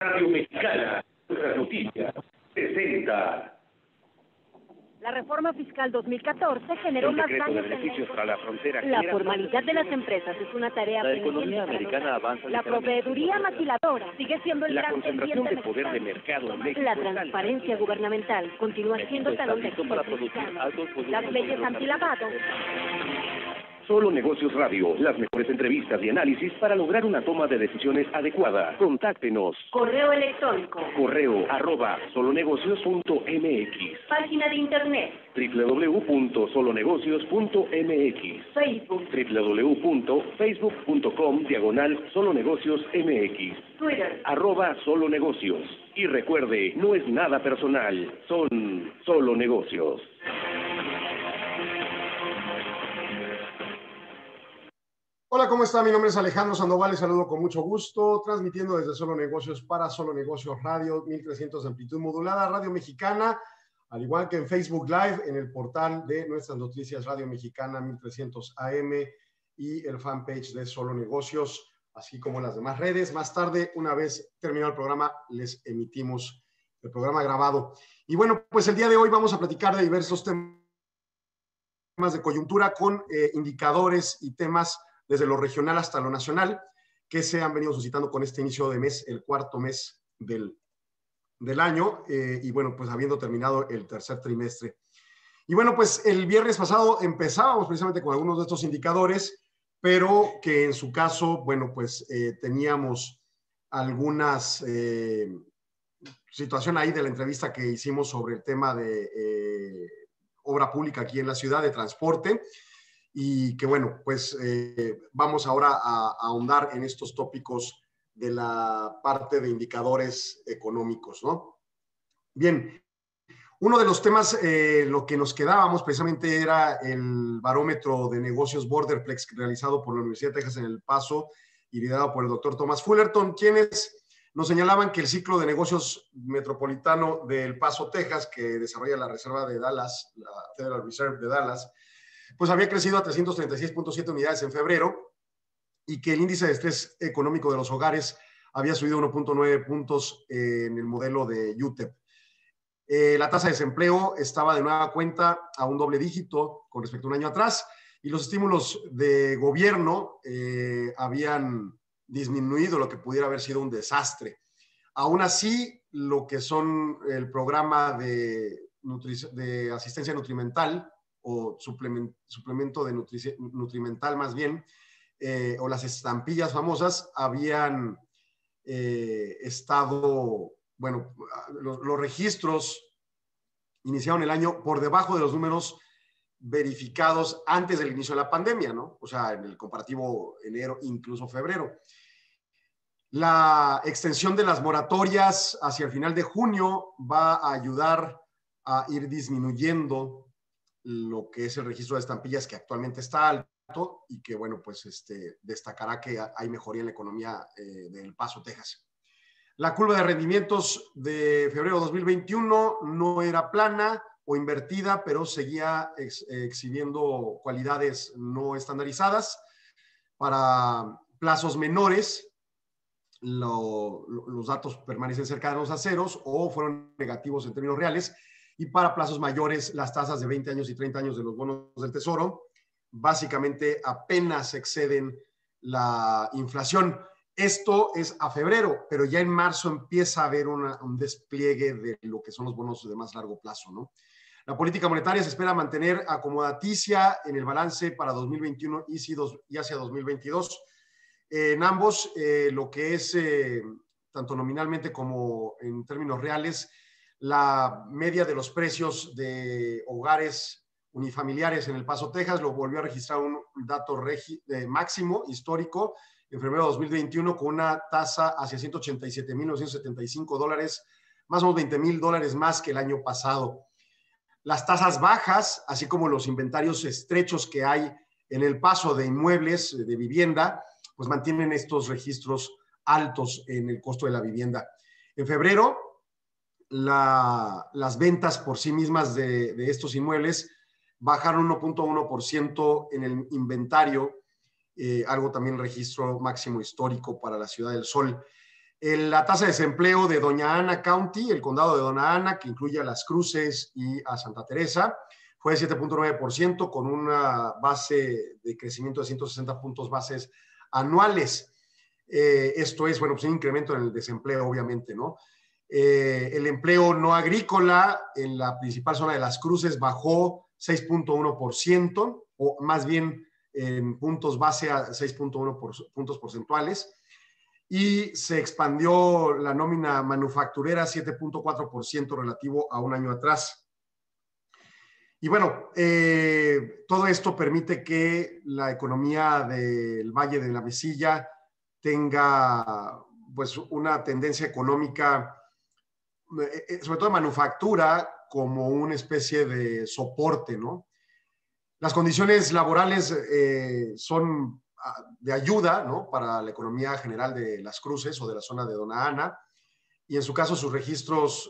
Radio Mexicana, nuestras noticias, presenta. La reforma fiscal 2014 generó más daños para la frontera. La formalidad de las empresas es una tarea La economía americana avanza. La proveeduría maquiladora sigue siendo el La gran concentración pendiente de poder de mercado en México. La transparencia gubernamental continúa siendo el talón de Está listo para producir altos volúmenes Las leyes antilavado. Solo Negocios Radio, las mejores entrevistas y análisis para lograr una toma de decisiones adecuada. Contáctenos. Correo electrónico. Correo @solonegocios.mx. Página de internet. www.solonegocios.mx. Facebook. www.facebook.com/solonegociosmx. Twitter. @solonegocios. Y recuerde, no es nada personal, son solo negocios. Hola, ¿cómo está? Mi nombre es Alejandro Sandoval, les saludo con mucho gusto, transmitiendo desde Solo Negocios para Solo Negocios Radio, 1300 de amplitud modulada, Radio Mexicana, al igual que en Facebook Live, en el portal de nuestras noticias Radio Mexicana 1300 AM y el fanpage de Solo Negocios, así como las demás redes. Más tarde, una vez terminado el programa, les emitimos el programa grabado. Y bueno, pues el día de hoy vamos a platicar de diversos temas de coyuntura con indicadores y temas desde lo regional hasta lo nacional, que se han venido suscitando con este inicio de mes, el cuarto mes del año, y bueno, pues habiendo terminado el tercer trimestre. Y bueno, pues el viernes pasado empezábamos precisamente con algunos de estos indicadores, pero que en su caso, bueno, pues teníamos algunas situación ahí de la entrevista que hicimos sobre el tema de obra pública aquí en la ciudad, de transporte, y que bueno, pues vamos ahora a ahondar en estos tópicos de la parte de indicadores económicos, ¿no? Bien, uno de los temas, lo que nos quedábamos precisamente era el barómetro de negocios Borderplex realizado por la Universidad de Texas en El Paso y liderado por el doctor Thomas Fullerton, quienes nos señalaban que el ciclo de negocios metropolitano de El Paso, Texas, que desarrolla la Reserva de Dallas, la Federal Reserve de Dallas, pues había crecido a 336.7 unidades en febrero y que el índice de estrés económico de los hogares había subido 1.9 puntos en el modelo de UTEP. La tasa de desempleo estaba de nueva cuenta a un doble dígito con respecto a un año atrás y los estímulos de gobierno habían disminuido lo que pudiera haber sido un desastre. Aún así, lo que son el programa de asistencia nutrimental o suplemento de nutrimental más bien, o las estampillas famosas, habían estado, bueno, los registros iniciaron el año por debajo de los números verificados antes del inicio de la pandemia, ¿no? O sea, en el comparativo enero, incluso febrero. La extensión de las moratorias hacia el final de junio va a ayudar a ir disminuyendo lo que es el registro de estampillas, que actualmente está alto y que, bueno, pues destacará que hay mejoría en la economía de El Paso, Texas. La curva de rendimientos de febrero de 2021 no era plana o invertida, pero seguía exhibiendo cualidades no estandarizadas. Para plazos menores, los datos permanecen cercanos a ceros o fueron negativos en términos reales. Y para plazos mayores, las tasas de 20 años y 30 años de los bonos del Tesoro básicamente apenas exceden la inflación. Esto es a febrero, pero ya en marzo empieza a haber un despliegue de lo que son los bonos de más largo plazo, ¿no? La política monetaria se espera mantener acomodaticia en el balance para 2021 y hacia 2022. En ambos, lo que es tanto nominalmente como en términos reales, la media de los precios de hogares unifamiliares en El Paso, Texas, lo volvió a registrar un dato máximo histórico en febrero de 2021 con una tasa hacia $187,975, más o menos $20,000 más que el año pasado. Las tasas bajas, así como los inventarios estrechos que hay en El Paso de inmuebles, de vivienda, pues mantienen estos registros altos en el costo de la vivienda. En febrero, las ventas por sí mismas de estos inmuebles bajaron 1.1% en el inventario, algo también registro máximo histórico para la Ciudad del Sol. La tasa de desempleo de Doña Ana County, el condado de Doña Ana, que incluye a Las Cruces y a Santa Teresa, fue de 7.9% con una base de crecimiento de 160 puntos bases anuales. Esto es, bueno, pues un incremento en el desempleo, obviamente, ¿no? El empleo no agrícola en la principal zona de Las Cruces bajó 6.1%, o más bien en puntos base a 6.1 puntos porcentuales. Y se expandió la nómina manufacturera 7.4% relativo a un año atrás. Y bueno, todo esto permite que la economía del Valle de la Mesilla tenga pues una tendencia económica, sobre todo de manufactura, como una especie de soporte, ¿no? Las condiciones laborales son de ayuda, ¿no?, para la economía general de Las Cruces o de la zona de Doña Ana, y en su caso sus registros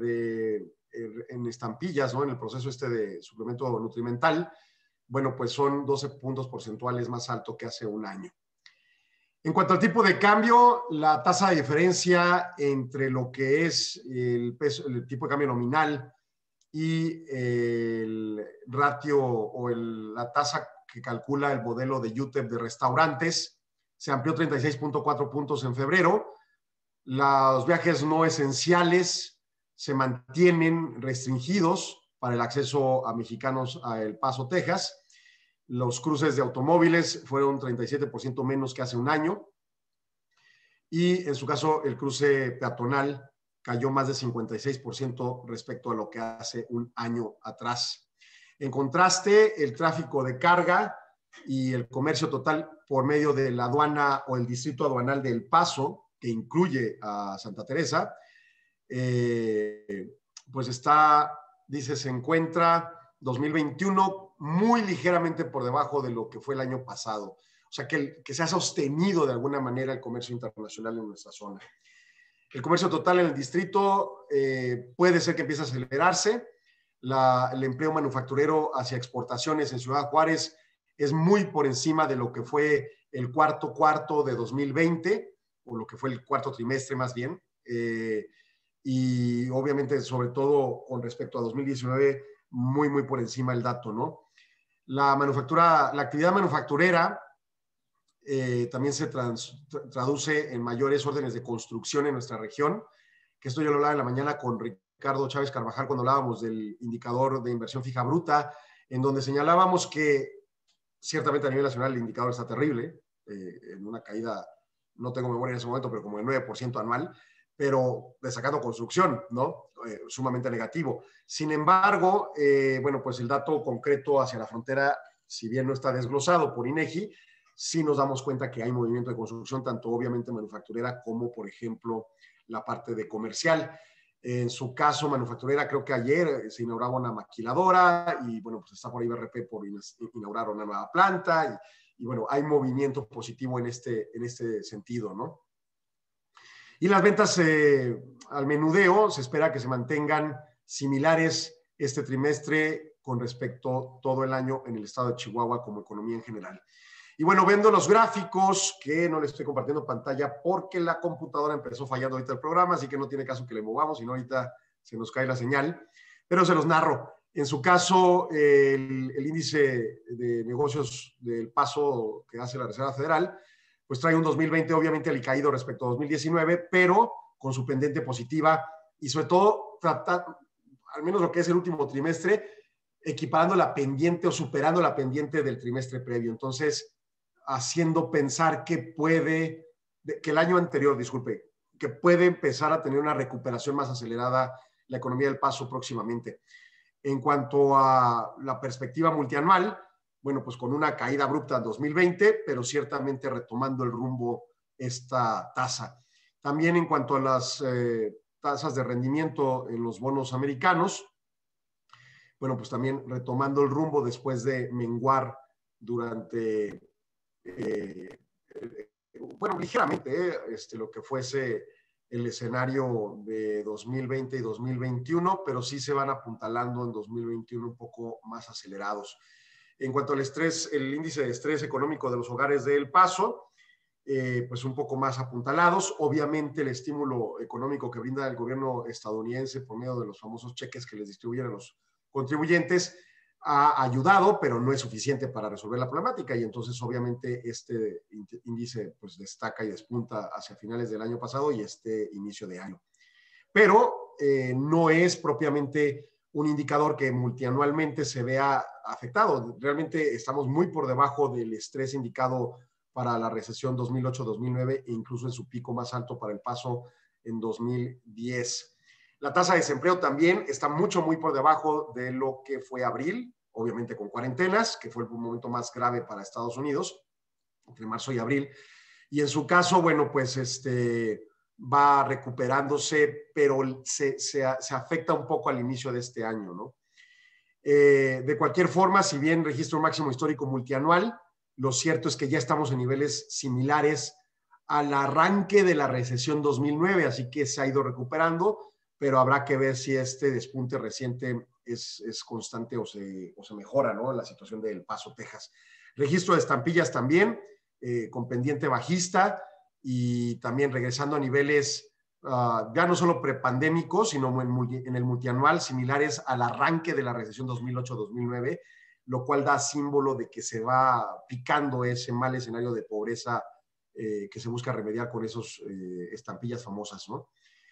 en estampillas, ¿no?, en el proceso de suplemento nutrimental, bueno, pues son 12 puntos porcentuales más alto que hace un año. En cuanto al tipo de cambio, la tasa de diferencia entre lo que es el tipo de cambio nominal y el ratio o la tasa que calcula el modelo de UTEP de restaurantes se amplió 36.4 puntos en febrero. Los viajes no esenciales se mantienen restringidos para el acceso a mexicanos a El Paso, Texas. Los cruces de automóviles fueron 37% menos que hace un año. Y en su caso, el cruce peatonal cayó más de 56% respecto a lo que hace un año atrás. En contraste, el tráfico de carga y el comercio total por medio de la aduana o el distrito aduanal de El Paso, que incluye a Santa Teresa, pues se encuentra 2021 muy ligeramente por debajo de lo que fue el año pasado. O sea, que se ha sostenido de alguna manera el comercio internacional en nuestra zona. El comercio total en el distrito puede ser que empiece a acelerarse. El empleo manufacturero hacia exportaciones en Ciudad Juárez es muy por encima de lo que fue el cuarto de 2020, o lo que fue el cuarto trimestre más bien. Y obviamente, sobre todo con respecto a 2019, muy, muy por encima el dato, ¿no? La actividad manufacturera también se traduce en mayores órdenes de construcción en nuestra región, que esto yo lo hablaba en la mañana con Ricardo Chávez Carvajal cuando hablábamos del indicador de inversión fija bruta, en donde señalábamos que ciertamente a nivel nacional el indicador está terrible, en una caída, no tengo memoria en ese momento, pero como el 9% anual, pero destacando construcción, ¿no? Sumamente negativo. Sin embargo, bueno, pues el dato concreto hacia la frontera, si bien no está desglosado por INEGI, sí nos damos cuenta que hay movimiento de construcción, tanto obviamente manufacturera como, por ejemplo, la parte de comercial. En su caso, manufacturera, creo que ayer se inauguraba una maquiladora y, bueno, pues está por ahí BRP por inaugurar una nueva planta y bueno, hay movimiento positivo en este sentido, ¿no? Y las ventas al menudeo se espera que se mantengan similares este trimestre con respecto a todo el año en el estado de Chihuahua como economía en general. Y bueno, viendo los gráficos, que no les estoy compartiendo pantalla porque la computadora empezó fallando ahorita el programa, así que no tiene caso que le movamos, sino ahorita se nos cae la señal, pero se los narro. En su caso, el índice de negocios del Paso que hace la Reserva Federal, pues trae un 2020 obviamente alicaído respecto a 2019, pero con su pendiente positiva y sobre todo al menos lo que es el último trimestre, equiparando la pendiente o superando la pendiente del trimestre previo. Entonces, haciendo pensar que el año anterior, que puede empezar a tener una recuperación más acelerada la economía del Paso próximamente. En cuanto a la perspectiva multianual, bueno, pues con una caída abrupta en 2020, pero ciertamente retomando el rumbo esta tasa. También en cuanto a las tasas de rendimiento en los bonos americanos, bueno, pues también retomando el rumbo después de menguar durante, bueno, ligeramente, lo que fuese el escenario de 2020 y 2021, pero sí se van apuntalando en 2021 un poco más acelerados. En cuanto al estrés, el índice de estrés económico de los hogares de El Paso, pues un poco más apuntalados. Obviamente el estímulo económico que brinda el gobierno estadounidense por medio de los famosos cheques que les distribuyen a los contribuyentes ha ayudado, pero no es suficiente para resolver la problemática, y entonces obviamente este índice pues destaca y despunta hacia finales del año pasado y este inicio de año. Pero no es propiamente un indicador que multianualmente se vea afectado. Realmente estamos muy por debajo del estrés indicado para la recesión 2008-2009 e incluso en su pico más alto para el paso en 2010. La tasa de desempleo también está muy por debajo de lo que fue abril, obviamente con cuarentenas, que fue el momento más grave para Estados Unidos, entre marzo y abril. Y en su caso, bueno, pues va recuperándose, pero se afecta un poco al inicio de este año, ¿no? De cualquier forma, si bien registra un máximo histórico multianual, lo cierto es que ya estamos en niveles similares al arranque de la recesión 2009, así que se ha ido recuperando, pero habrá que ver si este despunte reciente es constante o se mejora, ¿no? La situación de El Paso, Texas. Registro de estampillas también, con pendiente bajista y también regresando a niveles ya no solo prepandémicos, sino en el multianual similares al arranque de la recesión 2008-2009, lo cual da símbolo de que se va picando ese mal escenario de pobreza que se busca remediar con esos estampillas famosas, ¿no?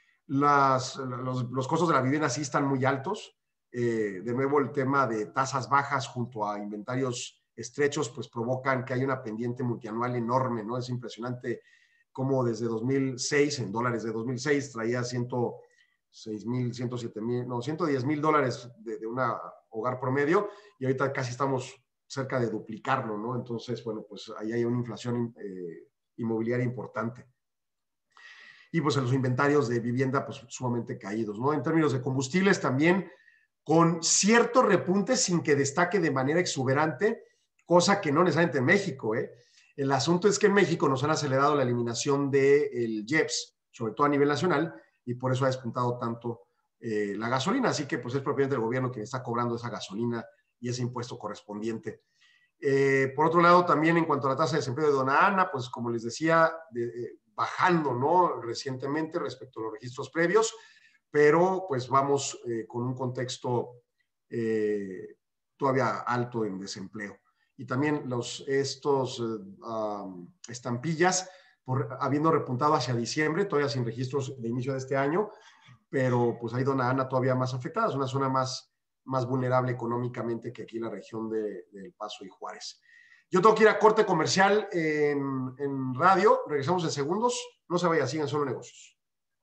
Los costos de la vivienda sí están muy altos. De nuevo, el tema de tasas bajas junto a inventarios estrechos pues provocan que haya una pendiente multianual enorme, ¿no? Es impresionante cómo desde 2006, en dólares de 2006, traía 106,000, 107,000, no, $110,000 de un hogar promedio, y ahorita casi estamos cerca de duplicarlo, ¿no? Entonces, bueno, pues ahí hay una inflación inmobiliaria importante. Y pues en los inventarios de vivienda pues sumamente caídos, ¿no? En términos de combustibles también con cierto repunte sin que destaque de manera exuberante, cosa que no necesariamente en México, ¿eh? El asunto es que en México nos han acelerado la eliminación del IEPS, sobre todo a nivel nacional, y por eso ha despuntado tanto la gasolina, así que pues es propiamente el gobierno quien está cobrando esa gasolina y ese impuesto correspondiente. Por otro lado, también en cuanto a la tasa de desempleo de Dona Ana, pues como les decía, bajando, ¿no? Recientemente respecto a los registros previos, pero pues vamos con un contexto todavía alto en desempleo. Y también estos estampillas, habiendo repuntado hacia diciembre, todavía sin registros de inicio de este año, pero pues ahí Dona Ana todavía más afectada, es una zona más vulnerable económicamente que aquí la región de El Paso y Juárez. Yo tengo que ir a corte comercial en radio, regresamos en segundos, no se vaya, sigan Solo Negocios.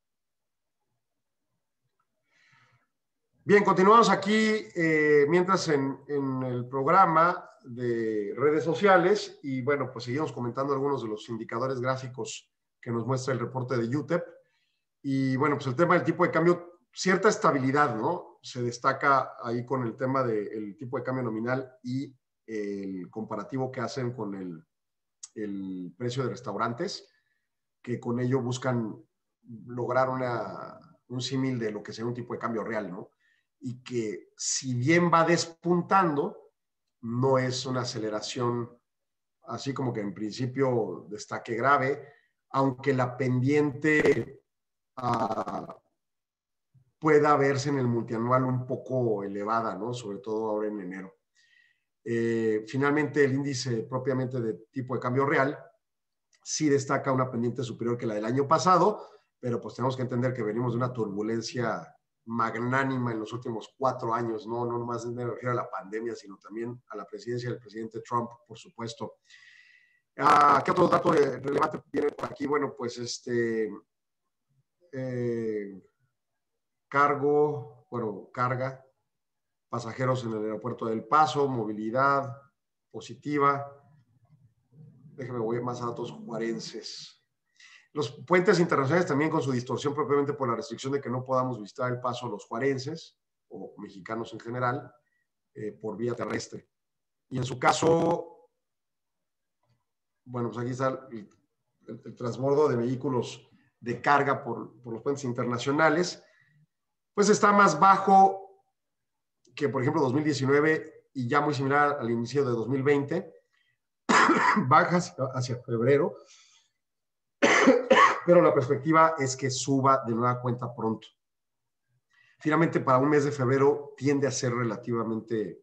Bien, continuamos aquí mientras en el programa de redes sociales y bueno, pues seguimos comentando algunos de los indicadores gráficos que nos muestra el reporte de UTEP. Y bueno, pues el tema del tipo de cambio, cierta estabilidad, ¿no? Se destaca ahí con el tema del tipo de cambio nominal y el comparativo que hacen con el precio de restaurantes, que con ello buscan lograr un símil de lo que sería un tipo de cambio real, ¿no? Y que si bien va despuntando, no es una aceleración así como que en principio destaque grave, aunque la pendiente pueda verse en el multianual un poco elevada, ¿no? Sobre todo ahora en enero. Finalmente, el índice propiamente de tipo de cambio real sí destaca una pendiente superior que la del año pasado, pero pues tenemos que entender que venimos de una turbulencia magnánima en los últimos 4 años, no nomás me refiero a la pandemia, sino también a la presidencia del presidente Trump, por supuesto. ¿Qué otro dato relevante viene por aquí? Bueno, pues carga, pasajeros en el aeropuerto del Paso, movilidad positiva. Déjeme voy más a datos juarenses. Los puentes internacionales también con su distorsión propiamente por la restricción de que no podamos visitar El Paso los juarenses o mexicanos en general por vía terrestre. Y en su caso, bueno, pues aquí está el transbordo de vehículos de carga por los puentes internacionales, pues está más bajo que, por ejemplo, 2019 y ya muy similar al inicio de 2020, bajas hacia febrero, pero la perspectiva es que suba de nueva cuenta pronto. Finalmente, para un mes de febrero tiende a ser relativamente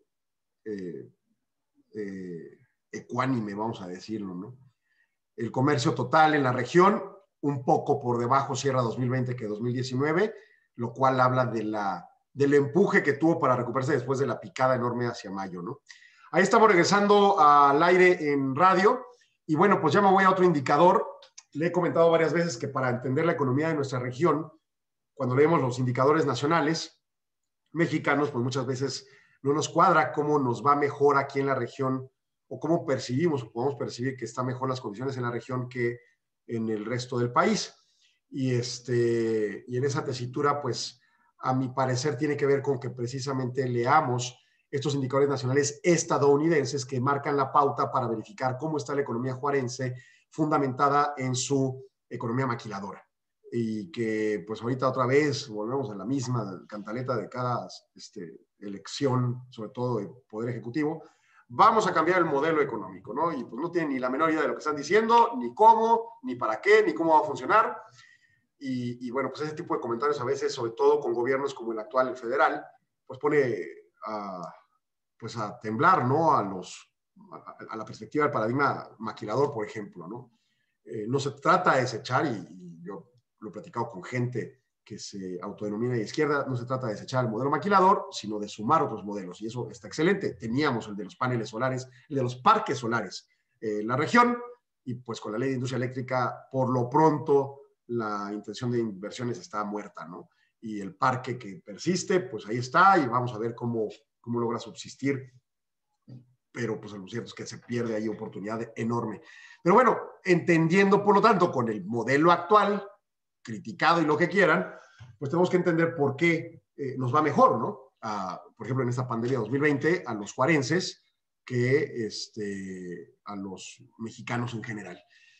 ecuánime, vamos a decirlo, ¿no? El comercio total en la región, un poco por debajo cierra 2020 que 2019, lo cual habla del empuje que tuvo para recuperarse después de la picada enorme hacia mayo, ¿no? Ahí estamos regresando al aire en radio. Y bueno, pues ya me voy a otro indicador. Le he comentado varias veces que para entender la economía de nuestra región, cuando leemos los indicadores nacionales mexicanos, pues muchas veces no nos cuadra cómo nos va mejor aquí en la región o cómo percibimos, o podemos percibir que están mejor las condiciones en la región que en el resto del país. Y en esa tesitura, pues a mi parecer tiene que ver con que precisamente leamos estos indicadores nacionales estadounidenses que marcan la pauta para verificar cómo está la economía juarense fundamentada en su economía maquiladora. Y que pues ahorita otra vez volvemos a la misma cantaleta de cada elección, sobre todo de Poder Ejecutivo. Vamos a cambiar el modelo económico, ¿no? Y pues no tienen ni la menor idea de lo que están diciendo, ni cómo, ni para qué, ni cómo va a funcionar. Y bueno, pues ese tipo de comentarios a veces, sobre todo con gobiernos como el actual, el federal, pues pone pues a temblar, ¿no? A la perspectiva del paradigma maquilador, por ejemplo, ¿no? No se trata de desechar, y yo lo he platicado con gente que se autodenomina de izquierda, no se trata de desechar el modelo maquilador, sino de sumar otros modelos, y eso está excelente. Teníamos el de los paneles solares, el de los parques solares en la región, y pues con la ley de industria eléctrica, por lo pronto, la intención de inversiones está muerta, ¿no? Y el parque que persiste, pues ahí está, y vamos a ver cómo logra subsistir, pero pues lo cierto es que se pierde ahí oportunidad enorme. Pero bueno, entendiendo por lo tanto con el modelo actual, criticado y lo que quieran, pues tenemos que entender por qué nos va mejor, ¿no? Por ejemplo, en esta pandemia 2020, a los juarenses que a los mexicanos en general.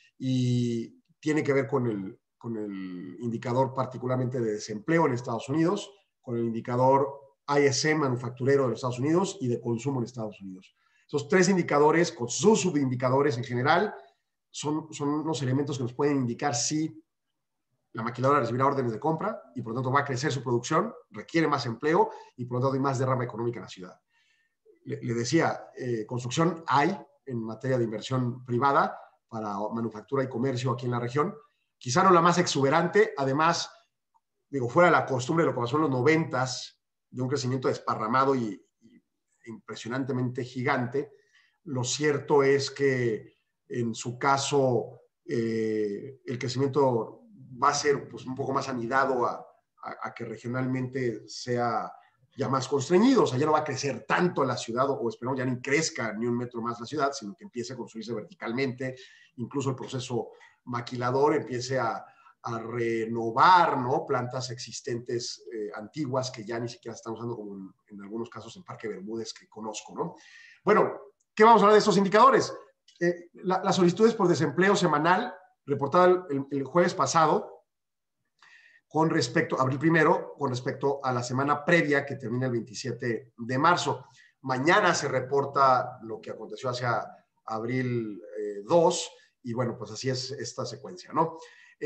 Y tiene que ver con el indicador particularmente de desempleo en Estados Unidos, con el indicador ISM manufacturero de los Estados Unidos y de consumo en Estados Unidos. Esos tres indicadores, con sus subindicadores en general, son unos elementos que nos pueden indicar si la maquiladora recibirá órdenes de compra y por lo tanto va a crecer su producción, requiere más empleo y por lo tanto hay más derrama económica en la ciudad. Le decía, construcción hay en materia de inversión privada para manufactura y comercio aquí en la región, quizá no la más exuberante, además, digo, fuera de la costumbre de lo que pasó en los 90s, de un crecimiento desparramado y impresionantemente gigante. Lo cierto es que en su caso el crecimiento va a ser pues, un poco más anidado a que regionalmente sea ya más constreñido. O sea, ya no va a crecer tanto la ciudad, o esperamos ya ni crezca ni un metro más la ciudad, sino que empiece a construirse verticalmente, incluso el proceso maquilador empiece a renovar, ¿no? Plantas existentes antiguas que ya ni siquiera están usando, como en algunos casos en Parque Bermúdez que conozco, ¿no? Bueno, ¿qué vamos a hablar de estos indicadores? Las solicitudes por desempleo semanal reportada el jueves pasado con respecto, abril primero, con respecto a la semana previa que termina el 27 de marzo. Mañana se reporta lo que aconteció hacia abril 2 y bueno, pues así es esta secuencia, ¿no?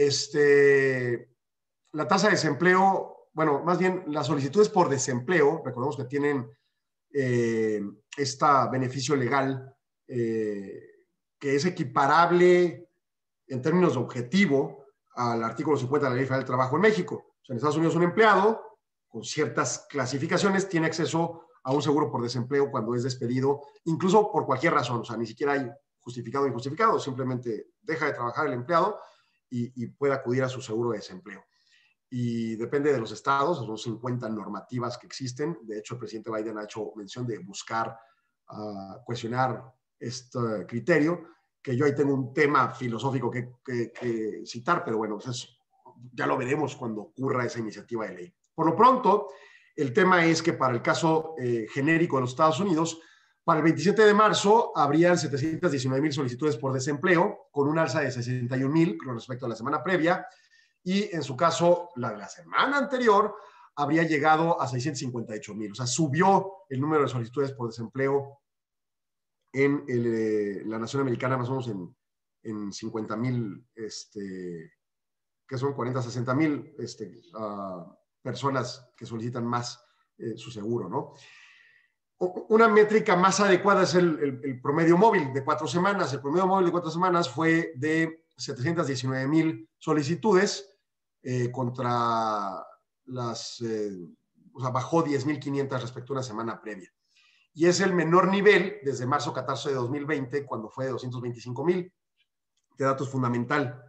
La tasa de desempleo, bueno, más bien las solicitudes por desempleo, recordemos que tienen este beneficio legal que es equiparable en términos de objetivo al artículo 50 de la Ley Federal del Trabajo en México. O sea, en Estados Unidos un empleado con ciertas clasificaciones tiene acceso a un seguro por desempleo cuando es despedido, incluso por cualquier razón. O sea, ni siquiera hay justificado o injustificado, simplemente deja de trabajar el empleado y puede acudir a su seguro de desempleo. Y depende de los estados, son 50 normativas que existen. De hecho, el presidente Biden ha hecho mención de buscar cuestionar este criterio, que yo ahí tengo un tema filosófico que citar, pero bueno, pues ya lo veremos cuando ocurra esa iniciativa de ley. Por lo pronto, el tema es que para el caso genérico de los Estados Unidos, para el 27 de marzo habrían 719,000 solicitudes por desempleo, con un alza de 61,000 con respecto a la semana previa, y en su caso, la de la semana anterior habría llegado a 658,000. O sea, subió el número de solicitudes por desempleo en la nación americana más o menos en en 50,000, que son 40, 60,000 personas que solicitan más su seguro, ¿no? Una métrica más adecuada es el promedio móvil de 4 semanas. El promedio móvil de 4 semanas fue de 719,000 solicitudes contra las, o sea, bajó 10,500 respecto a una semana previa. Y es el menor nivel desde marzo 14 de 2020, cuando fue de 225,000. Este dato es fundamental.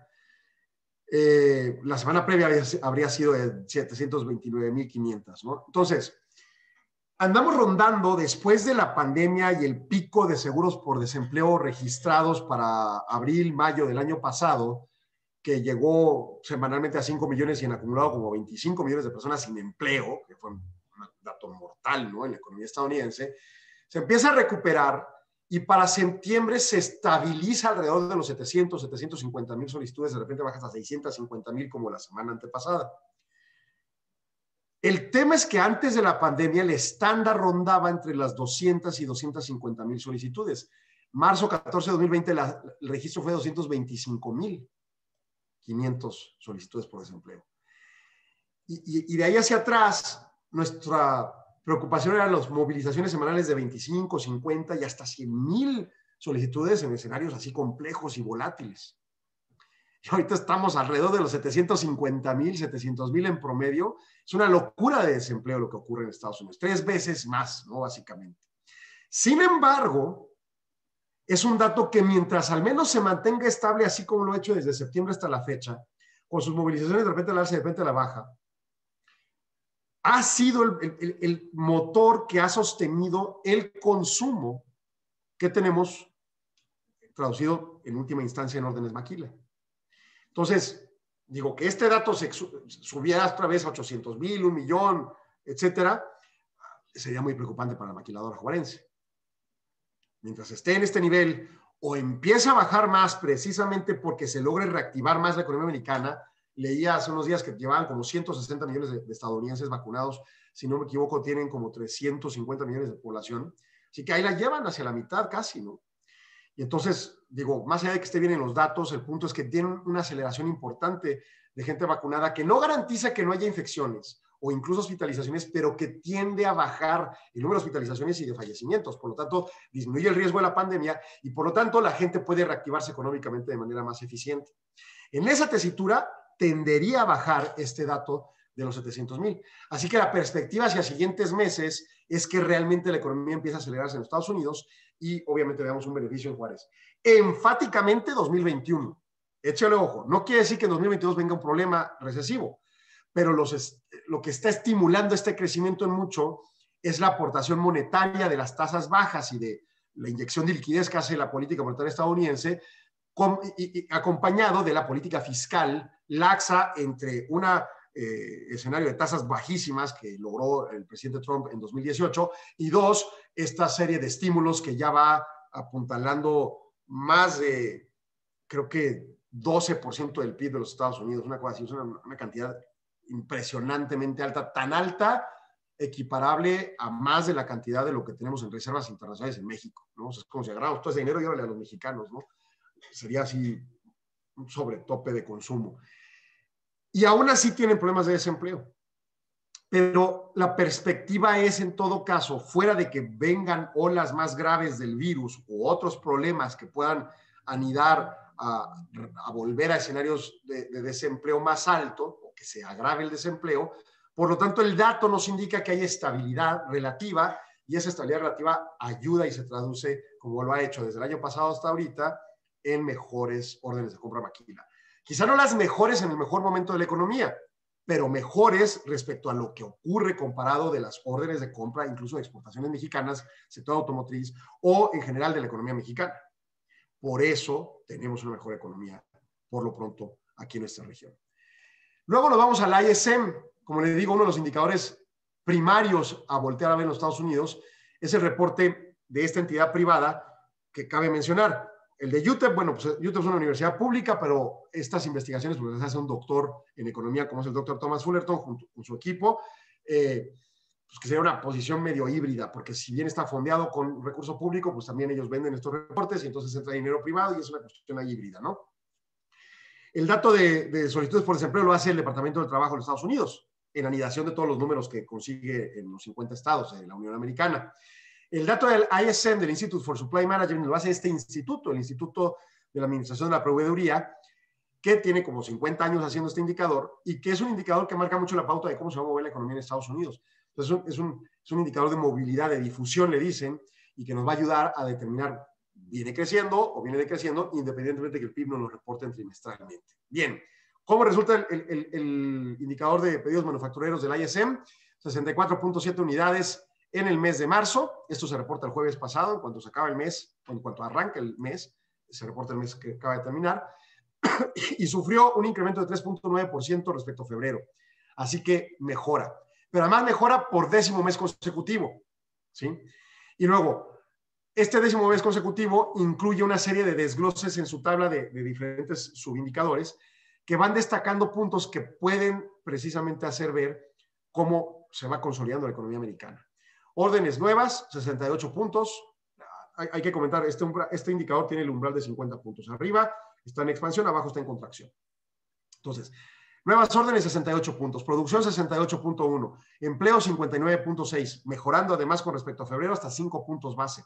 La semana previa habría sido de 729,500, ¿no? Entonces, andamos rondando después de la pandemia y el pico de seguros por desempleo registrados para abril, mayo del año pasado, que llegó semanalmente a 5 millones y en acumulado como 25 millones de personas sin empleo, que fue un dato mortal, ¿no?, en la economía estadounidense, se empieza a recuperar y para septiembre se estabiliza alrededor de los 750,000 solicitudes, de repente baja hasta 650,000 como la semana antepasada. El tema es que antes de la pandemia el estándar rondaba entre las 200 y 250,000 solicitudes. Marzo 14 de 2020 el registro fue 225,500 solicitudes por desempleo. Y de ahí hacia atrás, nuestra preocupación eran las movilizaciones semanales de 25, 50 y hasta 100,000 solicitudes en escenarios así complejos y volátiles. Y ahorita estamos alrededor de los 750,000, 700,000 en promedio. Es una locura de desempleo lo que ocurre en Estados Unidos. 3 veces más, ¿no?, básicamente. Sin embargo, es un dato que mientras al menos se mantenga estable, así como lo ha hecho desde septiembre hasta la fecha, con sus movilizaciones de repente a la alza y de repente a la baja, ha sido el motor que ha sostenido el consumo que tenemos traducido en última instancia en órdenes maquila. Entonces, digo que este dato se subiera otra vez a 800,000, 1,000,000, etcétera, sería muy preocupante para la maquiladora juarense. Mientras esté en este nivel o empieza a bajar más precisamente porque se logre reactivar más la economía americana. Leía hace unos días que llevaban como 160 millones de estadounidenses vacunados. Si no me equivoco, tienen como 350 millones de población. Así que ahí la llevan hacia la mitad casi, ¿no? Y entonces, digo, más allá de que esté bien en los datos, el punto es que tienen una aceleración importante de gente vacunada que no garantiza que no haya infecciones o incluso hospitalizaciones, pero que tiende a bajar el número de hospitalizaciones y de fallecimientos. Por lo tanto, disminuye el riesgo de la pandemia y por lo tanto la gente puede reactivarse económicamente de manera más eficiente. En esa tesitura tendería a bajar este dato de los 700,000. Así que la perspectiva hacia siguientes meses es que realmente la economía empieza a acelerarse en Estados Unidos y obviamente veamos un beneficio en Juárez. Enfáticamente 2021. Échale ojo. No quiere decir que en 2022 venga un problema recesivo, pero lo que está estimulando este crecimiento en mucho es la aportación monetaria de las tasas bajas y de la inyección de liquidez que hace la política monetaria estadounidense, acompañado de la política fiscal laxa entre un escenario de tasas bajísimas que logró el presidente Trump en 2018 y dos, esta serie de estímulos que ya va apuntalando más de, creo que 12% del PIB de los Estados Unidos, una cosa así, es una cantidad impresionantemente alta, tan alta, equiparable a más de la cantidad de lo que tenemos en reservas internacionales en México, ¿no? O sea, es como si agarramos todo ese dinero y órale a los mexicanos, ¿no? Sería así un sobretope de consumo. Y aún así tienen problemas de desempleo. Pero la perspectiva es, en todo caso, fuera de que vengan olas más graves del virus u otros problemas que puedan anidar a volver a escenarios de desempleo más alto, o que se agrave el desempleo, por lo tanto el dato nos indica que hay estabilidad relativa y esa estabilidad relativa ayuda y se traduce, como lo ha hecho desde el año pasado hasta ahorita, en mejores órdenes de compra maquila. Quizá no las mejores en el mejor momento de la economía, pero mejores respecto a lo que ocurre comparado de las órdenes de compra, incluso de exportaciones mexicanas, sector automotriz o en general de la economía mexicana. Por eso tenemos una mejor economía, por lo pronto, aquí en nuestra región. Luego nos vamos al ISM. Como les digo, uno de los indicadores primarios a voltear a ver en los Estados Unidos es el reporte de esta entidad privada que cabe mencionar. El de UTEP, bueno, pues UTEP es una universidad pública, pero estas investigaciones pues, las hace un doctor en economía, como es el doctor Thomas Fullerton, junto con su equipo, pues que sería una posición medio híbrida, porque si bien está fondeado con recurso público, pues también ellos venden estos reportes y entonces entra dinero privado y es una cuestión ahí híbrida, ¿no? El dato de solicitudes por desempleo lo hace el Departamento del Trabajo de los Estados Unidos, en anidación de todos los números que consigue en los 50 estados de la Unión Americana. El dato del ISM, del Institute for Supply Management, lo hace este instituto, el Instituto de la Administración de la Proveeduría, que tiene como 50 años haciendo este indicador y que es un indicador que marca mucho la pauta de cómo se va a mover la economía en Estados Unidos. Entonces, es un indicador de movilidad, de difusión, le dicen, y que nos va a ayudar a determinar, viene creciendo o viene decreciendo, independientemente de que el PIB nos lo reporten trimestralmente. Bien, ¿cómo resulta el indicador de pedidos manufactureros del ISM? 64.7 unidades en el mes de marzo. Esto se reporta el jueves pasado, en cuanto se acaba el mes, en cuanto arranca el mes, se reporta el mes que acaba de terminar, y sufrió un incremento de 3.9% respecto a febrero. Así que mejora. Pero además mejora por 10º mes consecutivo, ¿sí? Y luego, este 10º mes consecutivo incluye una serie de desgloses en su tabla de diferentes subindicadores que van destacando puntos que pueden precisamente hacer ver cómo se va consolidando la economía americana. Órdenes nuevas, 68 puntos. Hay que comentar, este indicador tiene el umbral de 50 puntos. Arriba está en expansión, abajo está en contracción. Entonces, nuevas órdenes, 68 puntos. Producción, 68.1. Empleo, 59.6. Mejorando además con respecto a febrero hasta 5 puntos base.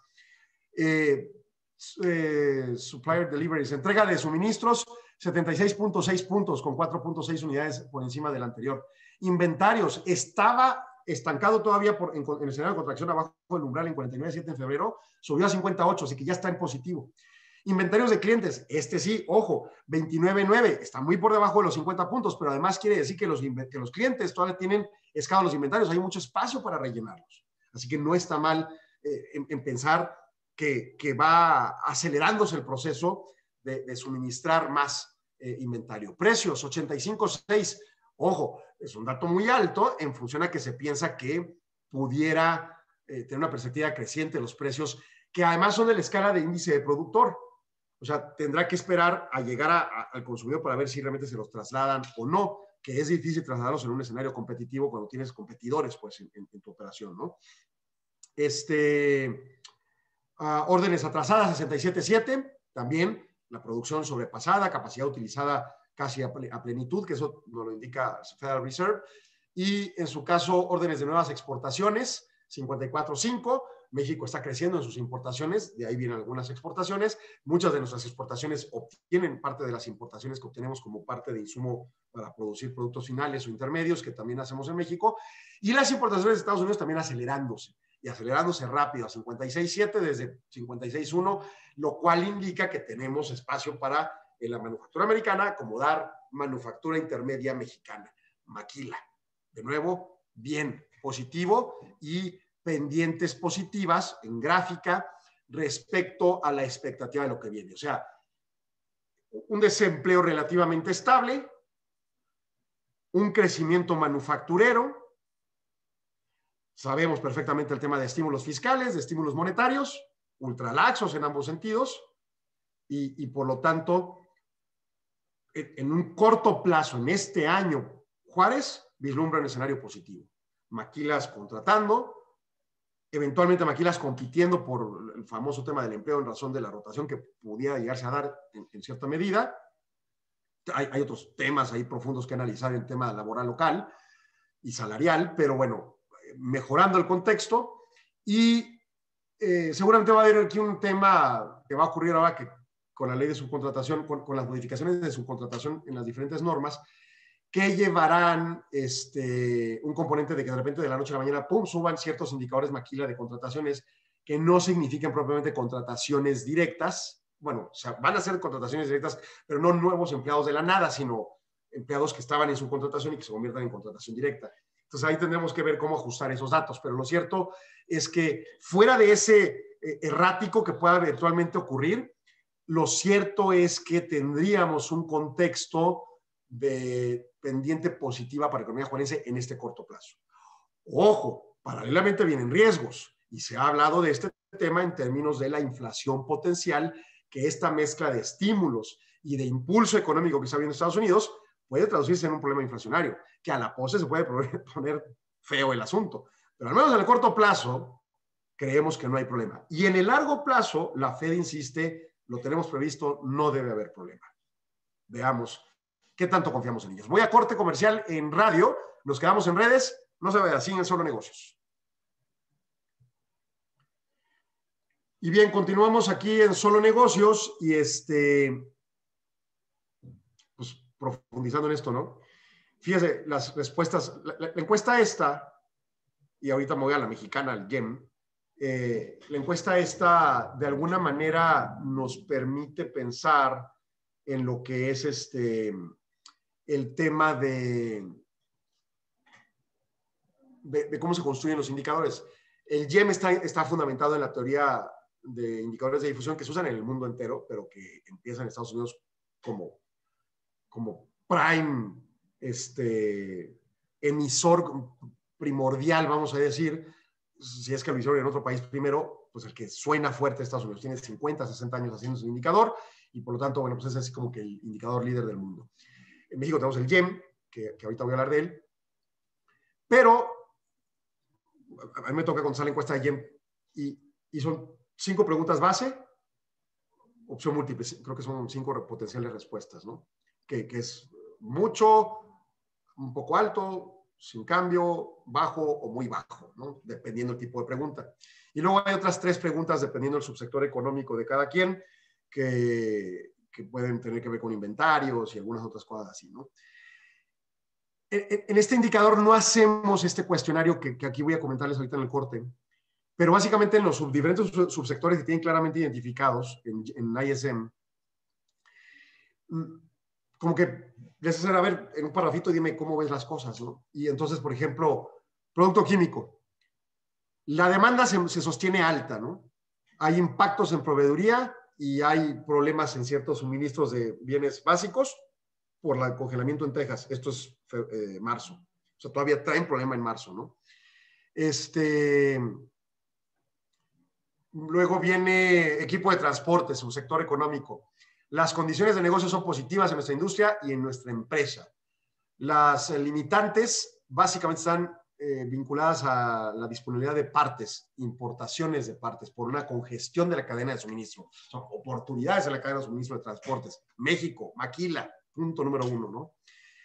Supplier deliveries, entrega de suministros, 76.6 puntos con 4.6 unidades por encima del anterior. Inventarios, estaba estancado todavía en el escenario de contracción abajo del umbral en 49.7 en febrero, subió a 58, así que ya está en positivo. Inventarios de clientes, sí, ojo, 29.9, está muy por debajo de los 50 puntos, pero además quiere decir que los clientes todavía tienen escasos los inventarios, hay mucho espacio para rellenarlos. Así que no está mal en pensar que va acelerándose el proceso de suministrar más inventario. Precios, 85.6, ojo, es un dato muy alto en función a que se piensa que pudiera tener una perspectiva creciente de los precios, que además son de la escala de índice de productor. O sea, tendrá que esperar a llegar al consumidor para ver si realmente se los trasladan o no, que es difícil trasladarlos en un escenario competitivo cuando tienes competidores pues, en tu operación, ¿no? Órdenes atrasadas, 67.7, también la producción sobrepasada, capacidad utilizada casi a plenitud, que eso nos lo indica Federal Reserve, y en su caso, órdenes de nuevas exportaciones, 54.5, México está creciendo en sus importaciones, de ahí vienen algunas exportaciones, muchas de nuestras exportaciones obtienen parte de las importaciones que obtenemos como parte de insumo para producir productos finales o intermedios, que también hacemos en México, y las importaciones de Estados Unidos también acelerándose, y acelerándose rápido a 56.7 desde 56.1, lo cual indica que tenemos espacio para en la manufactura americana acomodar manufactura intermedia mexicana, maquila. De nuevo, bien, positivo y pendientes positivas en gráfica respecto a la expectativa de lo que viene. O sea, un desempleo relativamente estable, un crecimiento manufacturero, sabemos perfectamente el tema de estímulos fiscales, de estímulos monetarios, ultralaxos en ambos sentidos, y por lo tanto, en un corto plazo, en este año, Juárez vislumbra un escenario positivo. Maquilas contratando, eventualmente maquilas compitiendo por el famoso tema del empleo en razón de la rotación que pudiera llegarse a dar en cierta medida. Hay otros temas ahí profundos que analizar en el tema laboral local y salarial, pero bueno, mejorando el contexto y seguramente va a haber aquí un tema que va a ocurrir ahora que con la ley de subcontratación, con las modificaciones de subcontratación en las diferentes normas, que llevarán un componente de que de repente de la noche a la mañana, ¡pum!, suban ciertos indicadores maquila de contrataciones que no significan propiamente contrataciones directas. Bueno, o sea, van a ser contrataciones directas, pero no nuevos empleados de la nada, sino empleados que estaban en subcontratación y que se conviertan en contratación directa. Entonces ahí tendremos que ver cómo ajustar esos datos, pero lo cierto es que fuera de ese errático que pueda eventualmente ocurrir, lo cierto es que tendríamos un contexto de pendiente positiva para la economía juarense en este corto plazo. Ojo, paralelamente vienen riesgos y se ha hablado de este tema en términos de la inflación potencial, que esta mezcla de estímulos y de impulso económico que está habiendo en Estados Unidos puede traducirse en un problema inflacionario, que a la postre se puede poner feo el asunto. Pero al menos en el corto plazo, creemos que no hay problema. Y en el largo plazo, la Fed insiste, lo tenemos previsto, no debe haber problema. Veamos qué tanto confiamos en ellos. Voy a corte comercial en radio, nos quedamos en redes, no se vaya, siguen Solo Negocios. Y bien, continuamos aquí en Solo Negocios y pues profundizando en esto, ¿no? Fíjese, las respuestas, la encuesta esta, y ahorita me voy a la mexicana, al GEM, la encuesta esta de alguna manera nos permite pensar en lo que es el tema de cómo se construyen los indicadores. El GEM está fundamentado en la teoría de indicadores de difusión que se usan en el mundo entero, pero que empiezan en Estados Unidos como prime emisor primordial, vamos a decir, si es que lo hicieron en otro país primero, pues el que suena fuerte de Estados Unidos. Tiene 50, 60 años haciendo su indicador y por lo tanto, bueno, pues es así como que el indicador líder del mundo. En México tenemos el GEM, que ahorita voy a hablar de él, pero a mí me toca contestar la encuesta de GEM y son 5 preguntas base, opción múltiple, creo que son 5 potenciales respuestas, ¿no? Que es mucho, un poco alto, sin cambio, bajo o muy bajo, ¿no? Dependiendo del tipo de pregunta. Y luego hay otras 3 preguntas dependiendo del subsector económico de cada quien que pueden tener que ver con inventarios y algunas otras cosas así, ¿no? En este indicador no hacemos este cuestionario que aquí voy a comentarles ahorita en el corte, pero básicamente en los diferentes subsectores que tienen claramente identificados en ISM, como que les hacer, a ver, en un parrafito dime cómo ves las cosas, ¿no? Y entonces, por ejemplo, producto químico. La demanda se sostiene alta, ¿no? Hay impactos en proveeduría y hay problemas en ciertos suministros de bienes básicos por el congelamiento en Texas. Esto es marzo. O sea, todavía traen problema en marzo, ¿no? Luego viene equipo de transporte, subsector económico. Las condiciones de negocio son positivas en nuestra industria y en nuestra empresa. Las limitantes básicamente están vinculadas a la disponibilidad de partes, importaciones de partes, por una congestión de la cadena de suministro. Son oportunidades en la cadena de suministro de transportes. México, maquila, punto número 1, ¿no?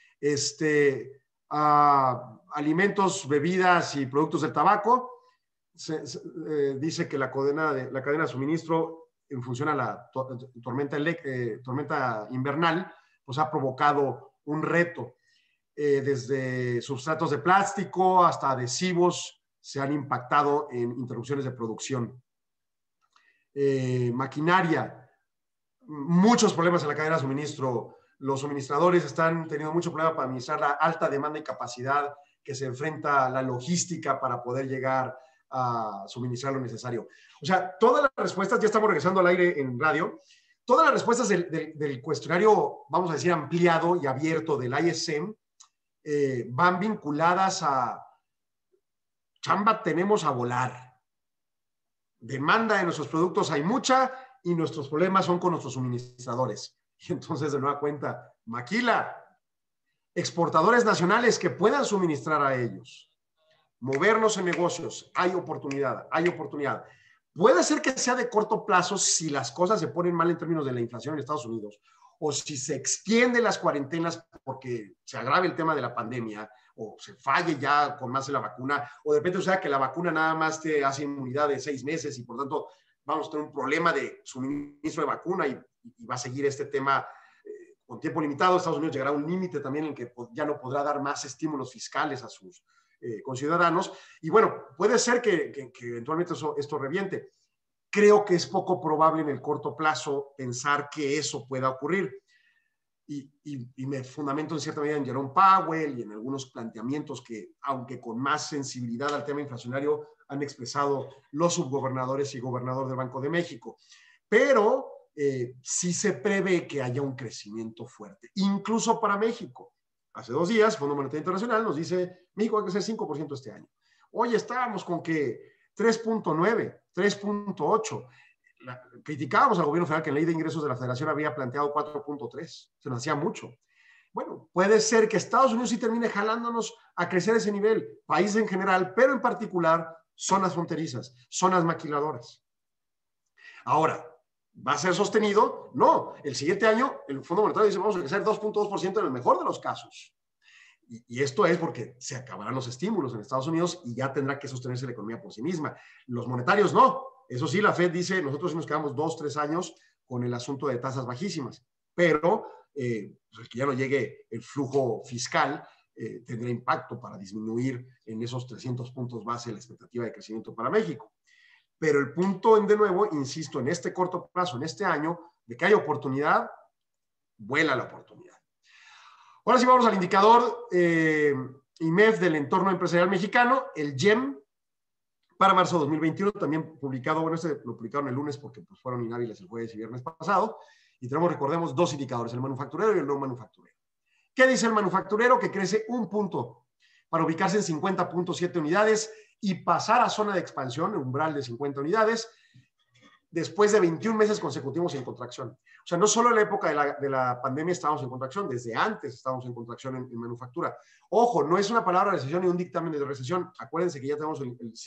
Alimentos, bebidas y productos del tabaco. Dice que la cadena de suministro, en función a la tormenta invernal, pues ha provocado un reto. Desde sustratos de plástico hasta adhesivos se han impactado en interrupciones de producción. Maquinaria, muchos problemas en la cadena de suministro. Los suministradores están teniendo mucho problema para administrar la alta demanda y capacidad que se enfrenta a la logística para poder llegar a suministrar lo necesario. O sea, todas las respuestas, ya estamos regresando al aire en radio, todas las respuestas del cuestionario, vamos a decir, ampliado y abierto del ISM, van vinculadas a chamba tenemos a volar. Demanda de nuestros productos hay mucha y nuestros problemas son con nuestros suministradores. Y entonces, de nueva cuenta, maquila, exportadores nacionales que puedan suministrar a ellos. Movernos en negocios, hay oportunidad, hay oportunidad. Puede ser que sea de corto plazo si las cosas se ponen mal en términos de la inflación en Estados Unidos, o si se extienden las cuarentenas porque se agrave el tema de la pandemia, o se falle ya con más de la vacuna, o de repente, o sea, que la vacuna nada más te hace inmunidad de 6 meses y por tanto vamos a tener un problema de suministro de vacuna y va a seguir este tema con tiempo limitado. Estados Unidos llegará a un límite también en que ya no podrá dar más estímulos fiscales a sus conciudadanos. Y bueno, puede ser que eventualmente esto reviente. Creo que es poco probable en el corto plazo pensar que eso pueda ocurrir. Y me fundamento en cierta medida en Jerome Powell y en algunos planteamientos que, aunque con más sensibilidad al tema inflacionario, han expresado los subgobernadores y gobernador del Banco de México. Pero sí se prevé que haya un crecimiento fuerte, incluso para México. Hace 2 días, Fondo Monetario Internacional nos dice, México va a crecer 5% este año. Hoy estábamos con que 3.9, 3.8. Criticábamos al gobierno federal que en ley de ingresos de la federación había planteado 4.3. Se nos hacía mucho. Bueno, puede ser que Estados Unidos sí termine jalándonos a crecer ese nivel, países en general, pero en particular zonas fronterizas, zonas maquiladoras. Ahora, ¿va a ser sostenido? No. El siguiente año, el Fondo Monetario dice vamos a crecer 2.2% en el mejor de los casos. Y esto es porque se acabarán los estímulos en Estados Unidos y ya tendrá que sostenerse la economía por sí misma. Los monetarios no. Eso sí, la Fed dice, nosotros nos quedamos 2-3 años con el asunto de tasas bajísimas, pero pues que ya no llegue el flujo fiscal tendrá impacto para disminuir en esos 300 puntos base la expectativa de crecimiento para México. Pero el punto, de nuevo, insisto, en este corto plazo, en este año, de que hay oportunidad, vuela la oportunidad. Ahora sí vamos al indicador IMEF del entorno empresarial mexicano, el GEM, para marzo de 2021, también publicado, bueno, este lo publicaron el lunes porque pues, fueron inhábiles el jueves y viernes pasado, y tenemos, recordemos, dos indicadores, el manufacturero y el no manufacturero. ¿Qué dice el manufacturero? Que crece 1 punto para ubicarse en 50.7 unidades y pasar a zona de expansión, umbral de 50 unidades, después de 21 meses consecutivos en contracción. O sea, no solo en la época de la pandemia estábamos en contracción, desde antes estábamos en contracción en manufactura. Ojo, no es una palabra de recesión ni un dictamen de recesión. Acuérdense que ya tenemos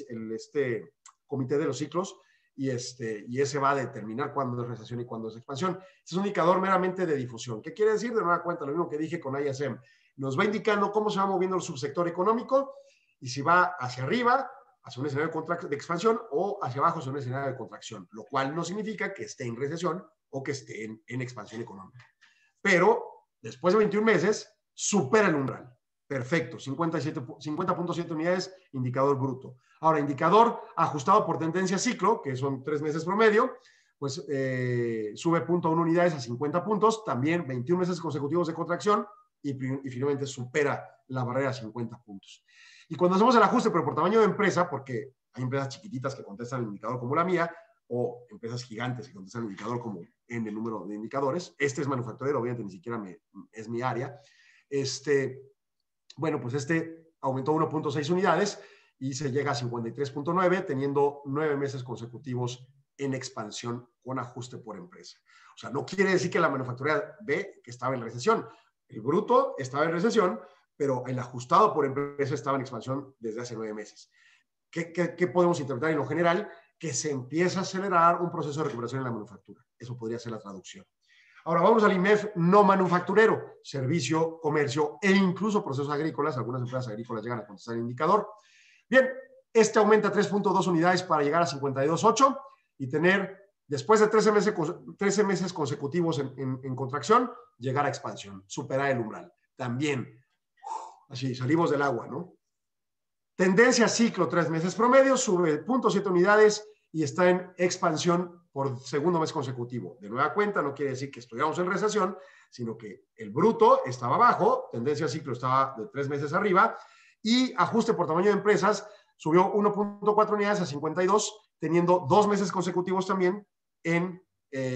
el comité de los ciclos y ese va a determinar cuándo es recesión y cuándo es expansión. Este es un indicador meramente de difusión. ¿Qué quiere decir? De nueva cuenta, lo mismo que dije con ISM. Nos va indicando cómo se va moviendo el subsector económico y si va hacia arriba, hacia un escenario de expansión o hacia abajo hacia un escenario de contracción, lo cual no significa que esté en recesión o que esté en expansión económica. Pero después de 21 meses, supera el umbral. Perfecto, 50.7 unidades, indicador bruto. Ahora, indicador ajustado por tendencia ciclo, que son 3 meses promedio, pues sube 0.1 unidades a 50 puntos, también 21 meses consecutivos de contracción y finalmente supera la barrera a 50 puntos. Y cuando hacemos el ajuste, pero por tamaño de empresa, porque hay empresas chiquititas que contestan el indicador como la mía, o empresas gigantes que contestan el indicador como en el número de indicadores. Este es manufacturero, obviamente ni siquiera es mi área. Bueno, pues aumentó 1.6 unidades y se llega a 53.9, teniendo 9 meses consecutivos en expansión con ajuste por empresa. O sea, no quiere decir que la manufacturera ve que estaba en recesión. El bruto estaba en recesión, pero el ajustado por empresa estaba en expansión desde hace 9 meses. ¿Qué podemos interpretar en lo general? Que se empieza a acelerar un proceso de recuperación en la manufactura. Eso podría ser la traducción. Ahora vamos al IMEF no manufacturero, servicio, comercio e incluso procesos agrícolas. Algunas empresas agrícolas llegan a contestar el indicador. Bien, aumenta 3.2 unidades para llegar a 52.8 y tener, después de 13 meses consecutivos en contracción, llegar a expansión, superar el umbral. También, así, salimos del agua, ¿no? Tendencia ciclo 3 meses promedio, sube 0.7 unidades y está en expansión por segundo mes consecutivo. De nueva cuenta, no quiere decir que estuviéramos en recesión, sino que el bruto estaba bajo, tendencia ciclo estaba de 3 meses arriba, y ajuste por tamaño de empresas subió 1.4 unidades a 52, teniendo 2 meses consecutivos también en,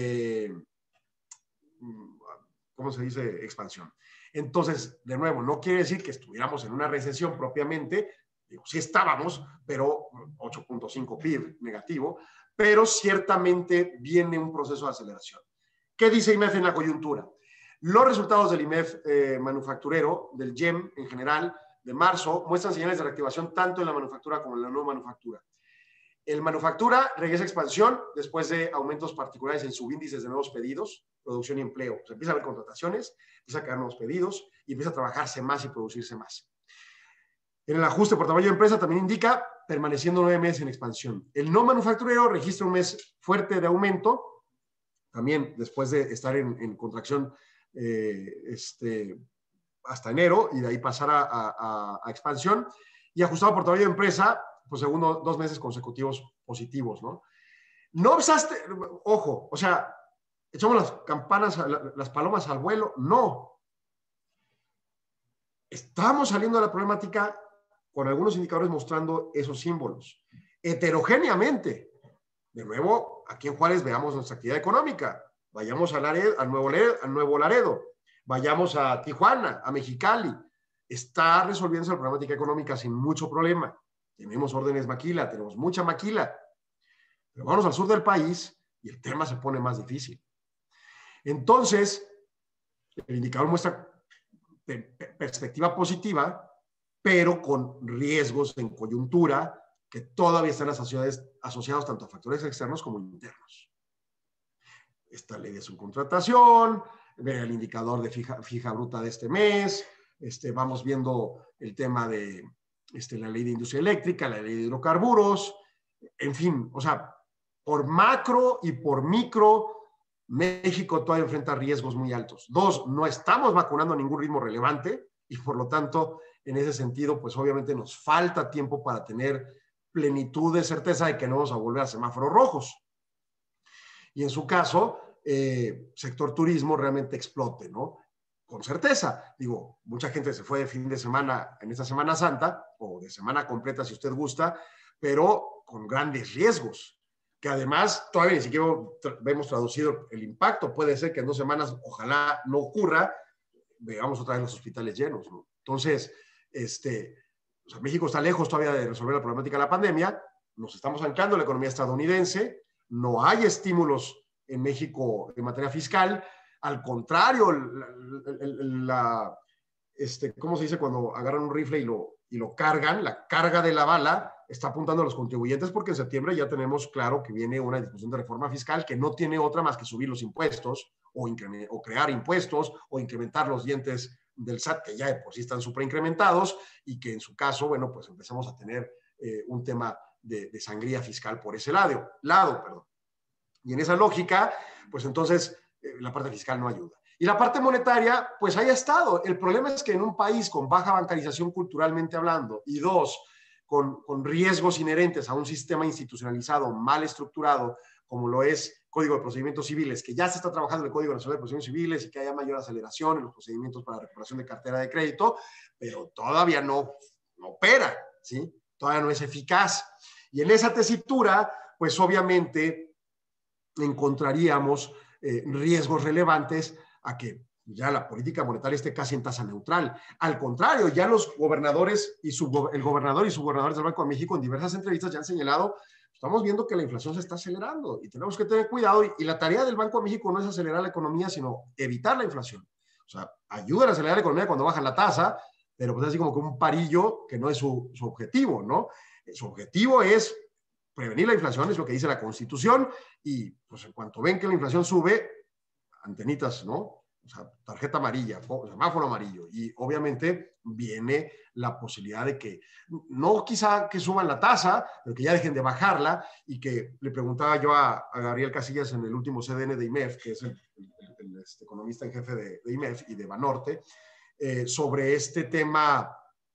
¿cómo se dice? Expansión. Entonces, de nuevo, no quiere decir que estuviéramos en una recesión propiamente. Digo, sí estábamos, pero 8.5 PIB negativo, pero ciertamente viene un proceso de aceleración. ¿Qué dice IMEF en la coyuntura? Los resultados del IMEF manufacturero, del GEM en general, de marzo, muestran señales de reactivación tanto en la manufactura como en la no manufactura. El manufactura regresa a expansión después de aumentos particulares en subíndices de nuevos pedidos, producción y empleo. Se empieza a ver contrataciones, empieza a caer nuevos pedidos y empieza a trabajarse más y producirse más. En el ajuste por tamaño de empresa también indica permaneciendo 9 meses en expansión. El no manufacturero registra un mes fuerte de aumento, también después de estar en contracción hasta enero y de ahí pasar a expansión. Y ajustado por tamaño de empresa, pues segundo 2 meses consecutivos positivos, ¿no? No obstante, ojo, o sea, echamos las palomas al vuelo, no. Estamos saliendo de la problemática con algunos indicadores mostrando esos símbolos. Heterogéneamente. De nuevo, aquí en Juárez veamos nuestra actividad económica. Vayamos al Nuevo Laredo. Vayamos a Tijuana, a Mexicali. Está resolviéndose la problemática económica sin mucho problema. Tenemos órdenes maquila, tenemos mucha maquila. Pero vamos al sur del país y el tema se pone más difícil. Entonces, el indicador muestra perspectiva positiva, pero con riesgos en coyuntura que todavía están asociados tanto a factores externos como internos. Esta ley de subcontratación, ver el indicador de fija bruta de este mes, vamos viendo el tema de la ley de industria eléctrica, la ley de hidrocarburos, en fin, o sea, por macro y por micro, México todavía enfrenta riesgos muy altos. Dos, no estamos vacunando a ningún ritmo relevante y por lo tanto, en ese sentido, pues obviamente nos falta tiempo para tener plenitud de certeza de que no vamos a volver a semáforos rojos. Y en su caso, sector turismo realmente explote, ¿no? Con certeza. Digo, mucha gente se fue de fin de semana en esta Semana Santa, o de semana completa si usted gusta, pero con grandes riesgos, que además todavía ni siquiera vemos traducido el impacto. Puede ser que en 2 semanas, ojalá no ocurra, veamos otra vez los hospitales llenos, ¿no? Entonces, o sea, México está lejos todavía de resolver la problemática de la pandemia, nos estamos anclando en la economía estadounidense, no hay estímulos en México en materia fiscal, al contrario, ¿cómo se dice cuando agarran un rifle y lo cargan? La carga de la bala está apuntando a los contribuyentes porque en septiembre ya tenemos claro que viene una discusión de reforma fiscal que no tiene otra más que subir los impuestos o crear impuestos o incrementar los dientes del SAT, que ya de por sí están súper incrementados y que en su caso, bueno, pues empezamos a tener un tema de sangría fiscal por ese lado. Y en esa lógica, pues entonces la parte fiscal no ayuda. Y la parte monetaria, pues ahí ha estado. El problema es que en un país con baja bancarización culturalmente hablando y dos, con riesgos inherentes a un sistema institucionalizado mal estructurado, como lo es Código de Procedimientos Civiles, que ya se está trabajando en el Código Nacional de Procedimientos Civiles y que haya mayor aceleración en los procedimientos para la recuperación de cartera de crédito, pero todavía no opera, ¿sí? Todavía no es eficaz. Y en esa tesitura, pues obviamente encontraríamos riesgos relevantes a que ya la política monetaria esté casi en tasa neutral. Al contrario, ya los gobernadores y el gobernador y subgobernadores del Banco de México en diversas entrevistas ya han señalado, estamos viendo que la inflación se está acelerando y tenemos que tener cuidado y la tarea del Banco de México no es acelerar la economía, sino evitar la inflación. O sea, ayudan a acelerar la economía cuando bajan la tasa, pero pues así como que un parillo que no es su objetivo, ¿no? Su objetivo es prevenir la inflación, es lo que dice la Constitución, y pues en cuanto ven que la inflación sube, antenitas, ¿no? O sea, tarjeta amarilla, semáforo amarillo, y obviamente viene la posibilidad de que, no quizá que suban la tasa, pero que ya dejen de bajarla, y que le preguntaba yo a Gabriel Casillas en el último CDN de IMEF, que es el economista en jefe de IMEF y de Banorte, sobre este tema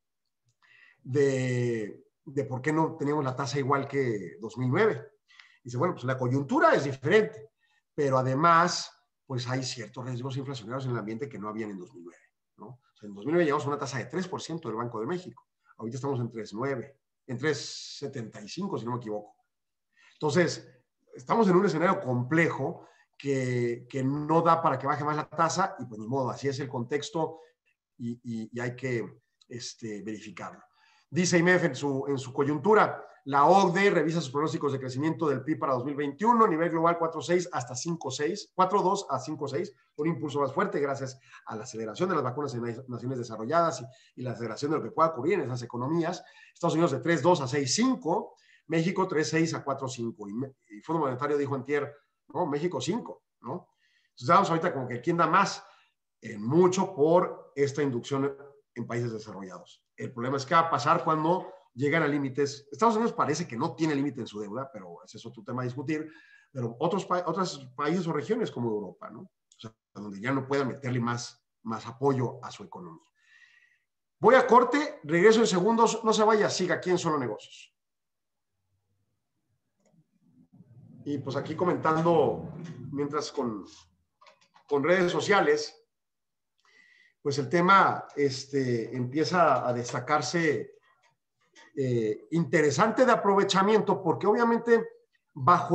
de por qué no teníamos la tasa igual que 2009. Dice, bueno, pues la coyuntura es diferente, pero además, pues hay ciertos riesgos inflacionarios en el ambiente que no habían en 2009, ¿no? O sea, en 2009 llegamos a una tasa de 3% del Banco de México. Ahorita estamos en 3.9, en 3.75, si no me equivoco. Entonces, estamos en un escenario complejo que no da para que baje más la tasa y pues ni modo, así es el contexto y hay que verificarlo. Dice IMEF en su coyuntura, la OCDE revisa sus pronósticos de crecimiento del PIB para 2021, nivel global 4.6 hasta 5.6, 4.2 a 5.6, un impulso más fuerte gracias a la aceleración de las vacunas en naciones desarrolladas y la aceleración de lo que pueda ocurrir en esas economías. Estados Unidos de 3.2 a 6.5, México 3.6 a 4.5. Y el Fondo Monetario dijo antier, no, México 5, ¿no? Entonces vamos ahorita como que quién da más, mucho por esta inducción en países desarrollados. El problema es qué va a pasar cuando llegan a límites. Estados Unidos parece que no tiene límite en su deuda, pero ese es otro tema a discutir, pero otros países o regiones como Europa, ¿no? O sea, donde ya no puedan meterle más apoyo a su economía. Voy a corte, regreso en segundos, no se vaya, siga aquí en Solo Negocios. Y pues aquí comentando, mientras con redes sociales, pues el tema empieza a destacarse interesante de aprovechamiento, porque obviamente bajo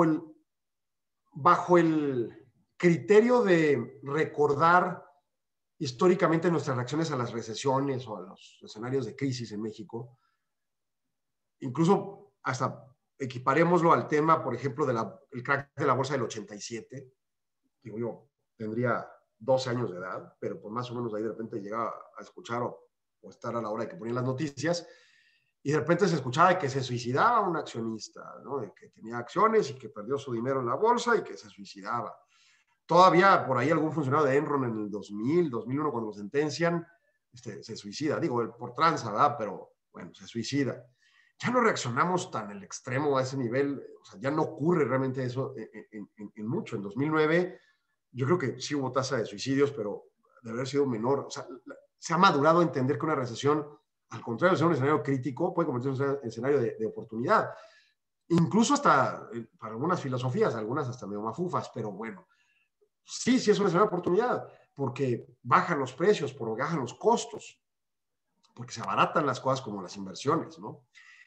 el criterio de recordar históricamente nuestras reacciones a las recesiones o a los escenarios de crisis en México, incluso hasta equiparémoslo al tema, por ejemplo, el crack de la bolsa del 87, digo yo, tendría 12 años de edad, pero pues más o menos ahí de repente llegaba a escuchar o estar a la hora de que ponían las noticias, y de repente se escuchaba de que se suicidaba un accionista, ¿no? De que tenía acciones y que perdió su dinero en la bolsa y que se suicidaba. Todavía por ahí algún funcionario de Enron en el 2000, 2001, cuando lo sentencian, se suicida. Digo, por tranza, ¿verdad? Pero bueno, se suicida. Ya no reaccionamos tan al extremo a ese nivel, o sea, ya no ocurre realmente eso en mucho. En 2009 yo creo que sí hubo tasa de suicidios, pero debe haber sido menor. O sea, se ha madurado a entender que una recesión, al contrario de ser un escenario crítico, puede convertirse en un escenario de oportunidad. Incluso hasta, para algunas filosofías, algunas hasta medio mafufas, pero bueno, sí es una escenario de oportunidad, porque bajan los precios, porque bajan los costos, porque se abaratan las cosas como las inversiones, ¿no?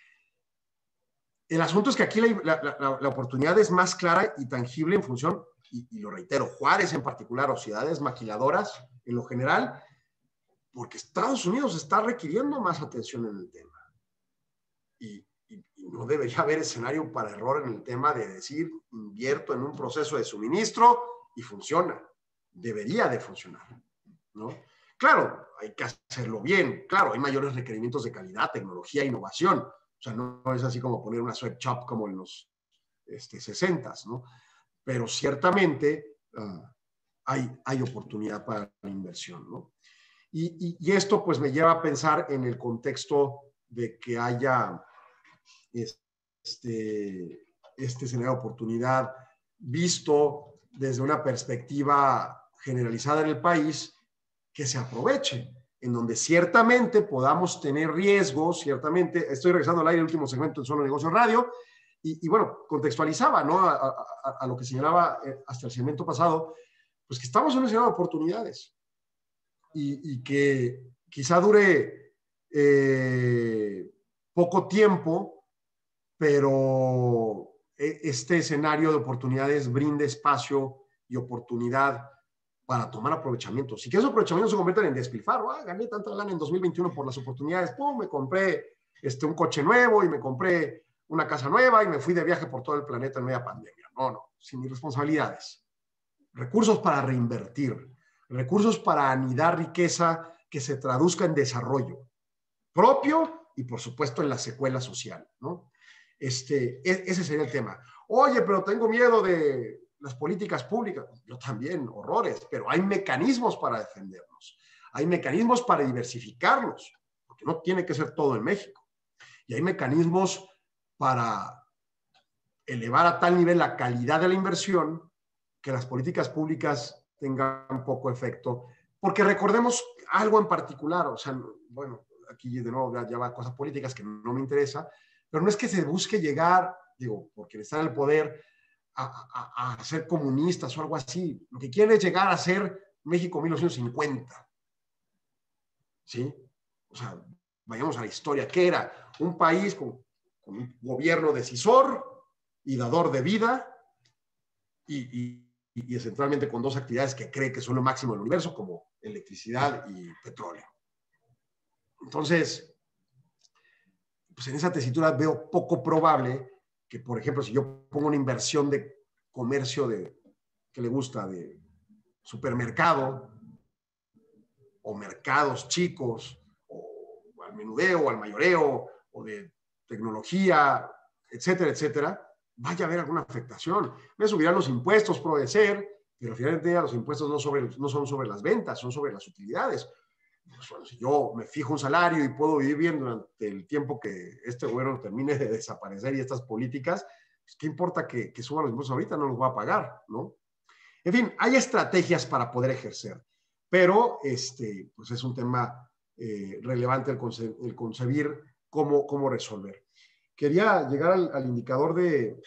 El asunto es que aquí la oportunidad es más clara y tangible en función, y lo reitero, Juárez en particular, o ciudades maquiladoras en lo general, porque Estados Unidos está requiriendo más atención en el tema. Y no debería haber escenario para error en el tema de decir, invierto en un proceso de suministro y funciona. Debería de funcionar, ¿no? Claro, hay que hacerlo bien. Claro, hay mayores requerimientos de calidad, tecnología, innovación. O sea, no es así como poner una sweat shop como en los 60s, ¿no? Pero ciertamente hay oportunidad para la inversión, ¿no? Y esto pues me lleva a pensar en el contexto de que haya este escenario de oportunidad visto desde una perspectiva generalizada en el país, que se aproveche, en donde ciertamente podamos tener riesgos, ciertamente, estoy regresando al aire el último segmento en Solo Negocios Radio, y bueno, contextualizaba, ¿no? A lo que señalaba hasta el segmento pasado, pues que estamos en un escenario de oportunidades, y que quizá dure poco tiempo, pero este escenario de oportunidades brinda espacio y oportunidad para tomar aprovechamiento. Si que esos aprovechamientos se convierten en despilfarro, gané tanta lana en 2021 por las oportunidades, pum, me compré un coche nuevo y me compré una casa nueva y me fui de viaje por todo el planeta en media pandemia. No, sin irresponsabilidades. Recursos para reinvertir, recursos para anidar riqueza que se traduzca en desarrollo propio y, por supuesto, en la secuela social, ¿no? Ese sería el tema. Oye, pero tengo miedo de las políticas públicas. Yo también, horrores, pero hay mecanismos para defendernos. Hay mecanismos para diversificarlos, porque no tiene que ser todo en México. Y hay mecanismos para elevar a tal nivel la calidad de la inversión que las políticas públicas tengan poco efecto. Porque recordemos algo en particular, o sea, bueno, aquí de nuevo ya va a cosas políticas que no me interesa, pero no es que se busque llegar, digo, por quien está en el poder, a ser comunistas o algo así. Lo que quieren es llegar a ser México 1950. ¿Sí? O sea, vayamos a la historia. ¿Qué era? Un país con un gobierno decisor y dador de vida y centralmente con dos actividades que cree que son lo máximo del universo, como electricidad y petróleo. Entonces, pues en esa tesitura veo poco probable que, por ejemplo, si yo pongo una inversión de comercio que le gusta, de supermercado o mercados chicos, o al menudeo, o al mayoreo, o de tecnología, etcétera, etcétera, vaya a haber alguna afectación. Me subirán los impuestos, puede ser, pero al final del día los impuestos no son sobre las ventas, son sobre las utilidades. Pues bueno, si yo me fijo un salario y puedo vivir bien durante el tiempo que este gobierno termine de desaparecer y estas políticas, pues ¿qué importa que suban los impuestos ahorita? No los voy a pagar, ¿no? En fin, hay estrategias para poder ejercer, pero pues es un tema relevante el concebir cómo resolver. Quería llegar al indicador del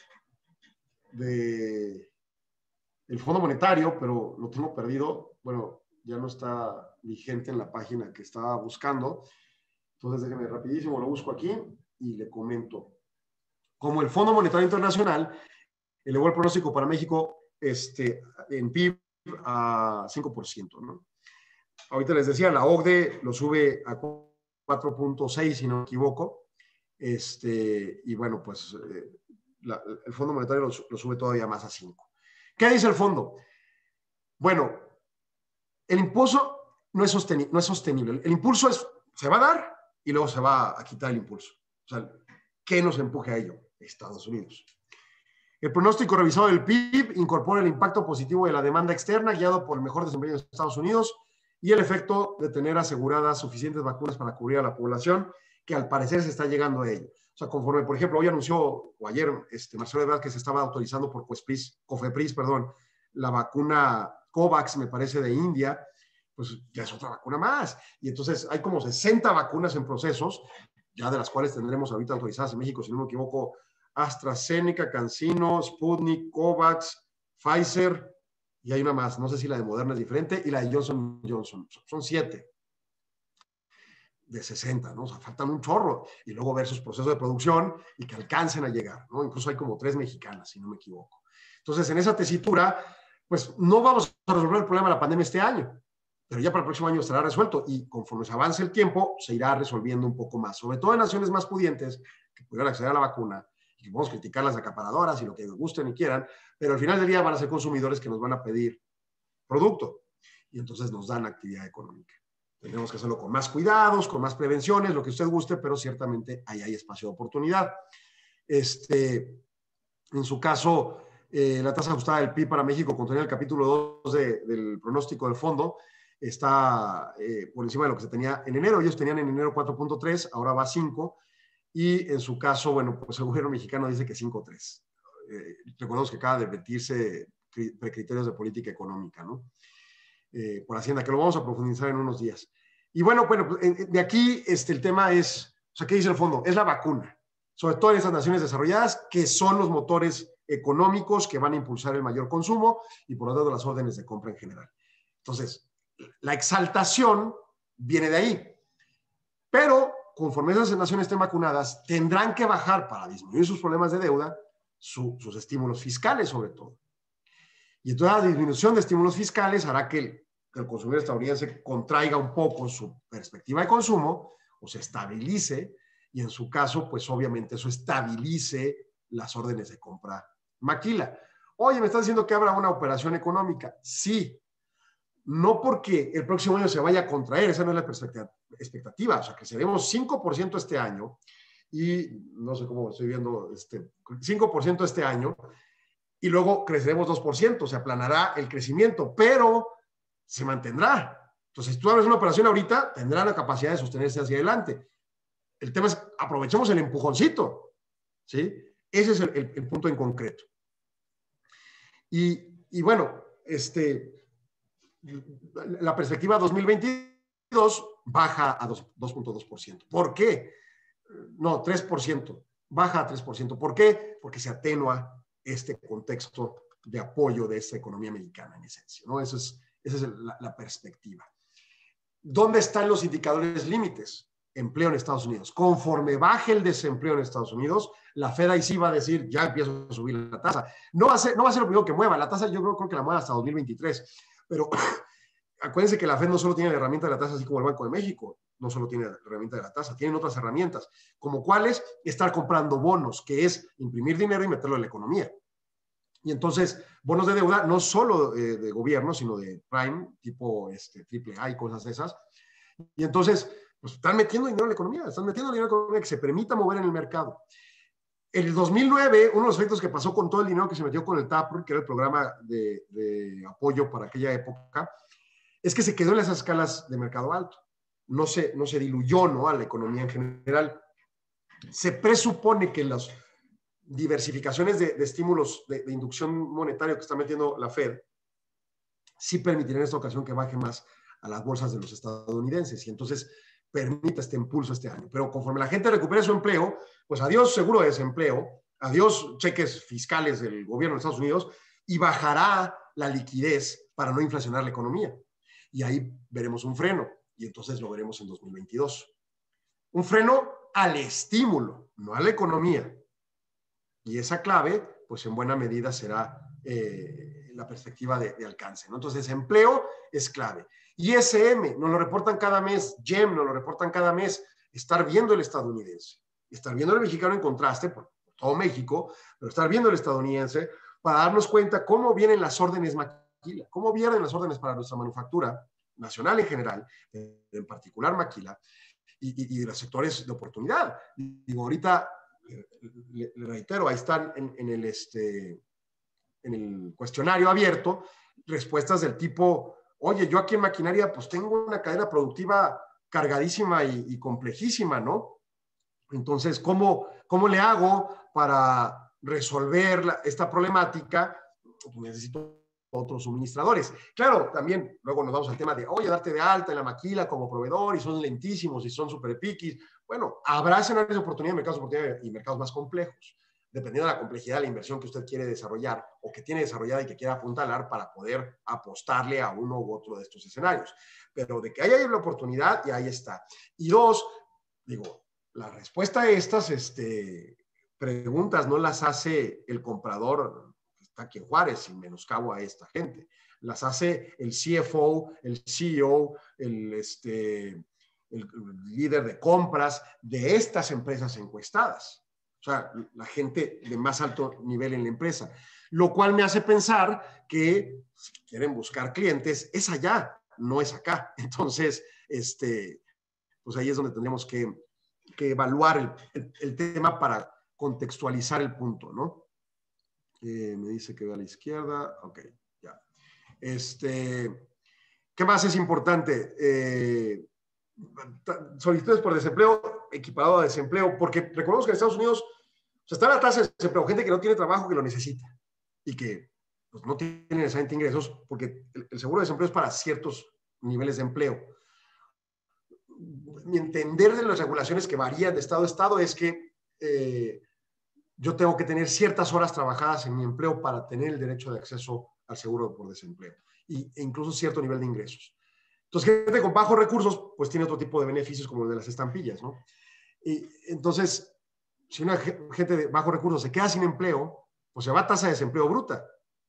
Fondo Monetario, pero lo tengo perdido. Bueno, ya no está vigente en la página que estaba buscando. Entonces, déjeme rapidísimo, lo busco aquí y le comento. Como el Fondo Monetario Internacional elevó el pronóstico para México en PIB a 5%, ¿no? Ahorita les decía, la OCDE lo sube a 4.6, si no me equivoco. Y bueno, pues el Fondo Monetario lo sube todavía más a 5. ¿Qué dice el fondo? Bueno, el impulso no es sostenible. El impulso se va a dar y luego se va a quitar el impulso. O sea, ¿qué nos empuje a ello? Estados Unidos. El pronóstico revisado del PIB incorpora el impacto positivo de la demanda externa guiado por el mejor desempeño de Estados Unidos y el efecto de tener aseguradas suficientes vacunas para cubrir a la población, que al parecer se está llegando a ello. O sea, conforme, por ejemplo, hoy anunció, o ayer, Marcelo Ebrard, que se estaba autorizando por COFEPRIS, la vacuna COVAX, me parece, de India, pues ya es otra vacuna más. Y entonces hay como 60 vacunas en procesos, ya de las cuales tendremos ahorita autorizadas en México, si no me equivoco, AstraZeneca, CanSino, Sputnik, COVAX, Pfizer, y hay una más, no sé si la de Moderna es diferente, y la de Johnson Johnson. Son 7 de 60, ¿no? O sea, faltan un chorro. Y luego ver sus procesos de producción y que alcancen a llegar, ¿no? Incluso hay como 3 mexicanas, si no me equivoco. Entonces, en esa tesitura, pues no vamos a resolver el problema de la pandemia este año, pero ya para el próximo año estará resuelto y conforme se avance el tiempo, se irá resolviendo un poco más. Sobre todo en naciones más pudientes que pudieran acceder a la vacuna, y que podemos criticar las acaparadoras y lo que gusten y quieran, pero al final del día van a ser consumidores que nos van a pedir producto y entonces nos dan actividad económica. Tenemos que hacerlo con más cuidados, con más prevenciones, lo que usted guste, pero ciertamente ahí hay espacio de oportunidad. En su caso, la tasa ajustada del PIB para México, contenida en el capítulo 2 del pronóstico del fondo, está por encima de lo que se tenía en enero. Ellos tenían en enero 4.3, ahora va a 5. Y en su caso, bueno, pues el gobierno mexicano dice que 5.3. Recordemos que acaba de emitirse precriterios de política económica, ¿no? Por Hacienda, que lo vamos a profundizar en unos días. Y bueno, de aquí el tema es, o sea, ¿qué dice el fondo? Es la vacuna, sobre todo en esas naciones desarrolladas, que son los motores económicos que van a impulsar el mayor consumo y por lo tanto las órdenes de compra en general. Entonces, la exaltación viene de ahí. Pero conforme esas naciones estén vacunadas, tendrán que bajar para disminuir sus problemas de deuda, sus estímulos fiscales sobre todo. Y entonces la disminución de estímulos fiscales hará que el consumidor estadounidense contraiga un poco su perspectiva de consumo o se estabilice y en su caso, pues obviamente eso estabilice las órdenes de compra maquila. Oye, me estás diciendo que habrá una operación económica. Sí, no porque el próximo año se vaya a contraer, esa no es la expectativa, o sea, que seremos 5% este año y no sé cómo estoy viendo, 5% este año y luego creceremos 2%, se aplanará el crecimiento, pero se mantendrá. Entonces, si tú abres una operación ahorita, tendrá la capacidad de sostenerse hacia adelante. El tema es, aprovechemos el empujoncito, ¿sí? Ese es el punto en concreto. Y bueno, la perspectiva 2022 baja a 2.2%. ¿Por qué? No, 3%. Baja a 3%. ¿Por qué? Porque se atenúa este contexto de apoyo de esta economía mexicana en esencia, ¿no? Esa es la perspectiva. ¿Dónde están los indicadores límites? Empleo en Estados Unidos. Conforme baje el desempleo en Estados Unidos, la Fed ahí sí va a decir, ya empiezo a subir la tasa. No va a ser lo primero que mueva. La tasa yo creo que la mueva hasta 2023. Pero acuérdense que la Fed no solo tiene la herramienta de la tasa, así como el Banco de México, no solo tiene la herramienta de la tasa, tienen otras herramientas, como cuáles, estar comprando bonos, que es imprimir dinero y meterlo en la economía. Y entonces, bonos de deuda, no solo de gobierno, sino de prime, tipo AAA y cosas de esas. Y entonces, pues están metiendo dinero en la economía, están metiendo dinero en la economía que se permita mover en el mercado. En el 2009, uno de los efectos que pasó con todo el dinero que se metió con el TAPR, que era el programa de apoyo para aquella época, es que se quedó en las escalas de mercado alto. No se diluyó, ¿no?, a la economía en general. Se presupone que las diversificaciones de estímulos de inducción monetaria que está metiendo la Fed sí permitirán en esta ocasión que baje más a las bolsas de los estadounidenses y entonces permita este impulso este año. Pero conforme la gente recupere su empleo, pues adiós seguro de desempleo, adiós cheques fiscales del gobierno de Estados Unidos y bajará la liquidez para no inflacionar la economía. Y ahí veremos un freno y entonces lo veremos en 2022. Un freno al estímulo, no a la economía. Y esa clave, pues en buena medida será la perspectiva de alcance, ¿no? Entonces, empleo es clave. ISM, nos lo reportan cada mes, GEM, nos lo reportan cada mes. Estar viendo el estadounidense, estar viendo el mexicano en contraste, por todo México, pero estar viendo el estadounidense para darnos cuenta cómo vienen las órdenes maquila, cómo vienen las órdenes para nuestra manufactura, nacional en general, en particular Maquila, y de los sectores de oportunidad. Digo, ahorita, le reitero, ahí están en el cuestionario abierto, respuestas del tipo, oye, yo aquí en maquinaria pues tengo una cadena productiva cargadísima y complejísima, ¿no? Entonces, ¿cómo le hago para resolver esta problemática? Pues necesito otros suministradores. Claro, también luego nos vamos al tema de, oye, darte de alta en la maquila como proveedor y son lentísimos y son súper piquis. Bueno, habrá escenarios de oportunidad, mercados de oportunidad y mercados más complejos, dependiendo de la complejidad de la inversión que usted quiere desarrollar o que tiene desarrollada y que quiera apuntalar para poder apostarle a uno u otro de estos escenarios. Pero de que hay la oportunidad, y ahí está. Y dos, digo, la respuesta a estas preguntas no las hace el comprador que está aquí en Juárez, sin menoscabo a esta gente. Las hace el CFO, el CEO, el líder de compras de estas empresas encuestadas. O sea, la gente de más alto nivel en la empresa. Lo cual me hace pensar que si quieren buscar clientes, es allá, no es acá. Entonces, pues ahí es donde tendríamos que evaluar el tema para contextualizar el punto, ¿no? Me dice que va a la izquierda. Ok, ya. ¿Qué más es importante? Solicitudes por desempleo equiparado a desempleo, porque recordemos que en Estados Unidos está la tasa de desempleo, gente que no tiene trabajo, que lo necesita y que pues, no tiene necesariamente ingresos, porque el seguro de desempleo es para ciertos niveles de empleo. Mi entender de las regulaciones que varían de estado a estado es que yo tengo que tener ciertas horas trabajadas en mi empleo para tener el derecho de acceso al seguro por desempleo e incluso cierto nivel de ingresos. Entonces, gente con bajos recursos, pues tiene otro tipo de beneficios como el de las estampillas, ¿no? Y entonces, si una gente de bajos recursos se queda sin empleo, pues se va a tasa de desempleo bruta.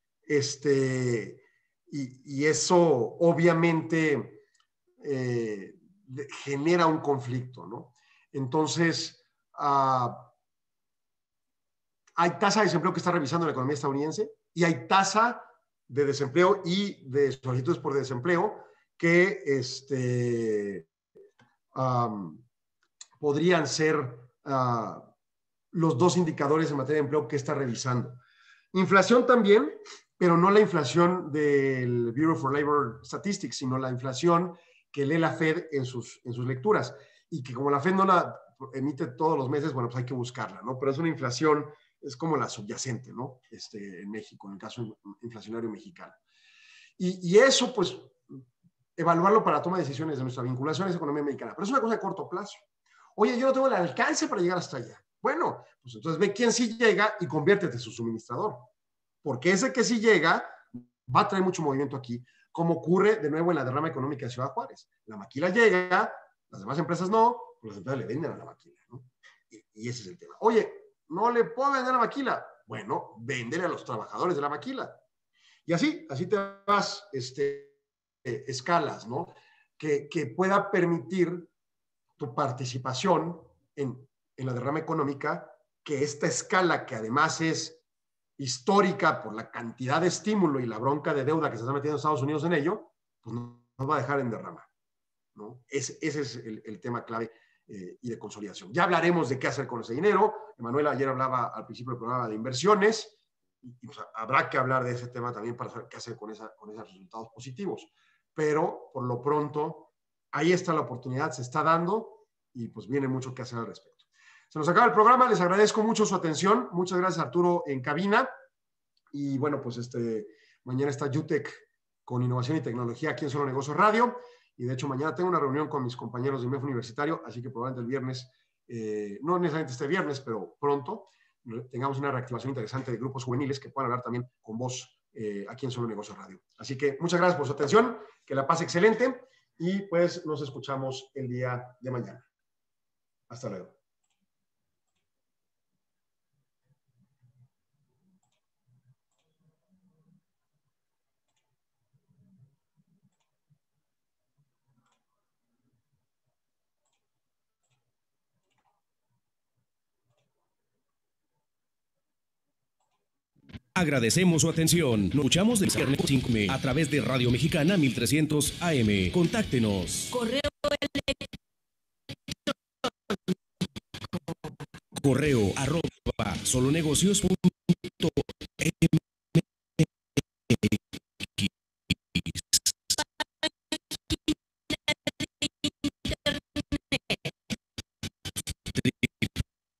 Y eso obviamente genera un conflicto, ¿no? Entonces, hay tasa de desempleo que está revisando la economía estadounidense y hay tasa de desempleo y de solicitudes por desempleo que podrían ser los dos indicadores en materia de empleo que está revisando. Inflación también, pero no la inflación del Bureau for Labor Statistics, sino la inflación que lee la Fed en sus lecturas. Y que como la Fed no la emite todos los meses, bueno, pues hay que buscarla, ¿no? Pero es una inflación, es como la subyacente, ¿no? En México, en el caso inflacionario mexicano. Y eso, pues, evaluarlo para toma de decisiones de nuestra vinculación a esa economía mexicana. Pero es una cosa de corto plazo. Oye, yo no tengo el alcance para llegar hasta allá. Bueno, pues entonces ve quién sí llega y conviértete en su suministrador. Porque ese que sí llega va a traer mucho movimiento aquí, como ocurre de nuevo en la derrama económica de Ciudad Juárez. La maquila llega, las demás empresas no, pues las empresas le venden a la maquila, ¿no? Y ese es el tema. Oye, no le puedo vender a la maquila. Bueno, véndele a los trabajadores de la maquila. Y así te vas, escalas, ¿no? Que pueda permitir tu participación en la derrama económica, que esta escala, que además es histórica por la cantidad de estímulo y la bronca de deuda que se está metiendo Estados Unidos en ello, pues no nos va a dejar en derrama, ¿no? Ese es el tema clave y de consolidación. Ya hablaremos de qué hacer con ese dinero. Emanuel ayer hablaba al principio del programa de inversiones y pues, habrá que hablar de ese tema también para saber qué hacer con esos resultados positivos. Pero por lo pronto, ahí está la oportunidad, se está dando y pues viene mucho que hacer al respecto. Se nos acaba el programa, les agradezco mucho su atención. Muchas gracias, Arturo, en cabina. Y bueno, pues mañana está UTEC con innovación y tecnología aquí en Solo Negocios Radio. Y de hecho, mañana tengo una reunión con mis compañeros de IMEF Universitario, así que probablemente el viernes, no necesariamente este viernes, pero pronto, tengamos una reactivación interesante de grupos juveniles que puedan hablar también con vos aquí en Solo Negocios Radio. Así que muchas gracias por su atención, que la pase excelente y pues nos escuchamos el día de mañana. Hasta luego. Agradecemos su atención. Nos escuchamos de viernes 5 a través de Radio Mexicana 1300 AM. Contáctenos. Correo @solonegocios.mx.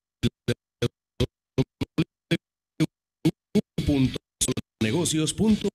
Negocios.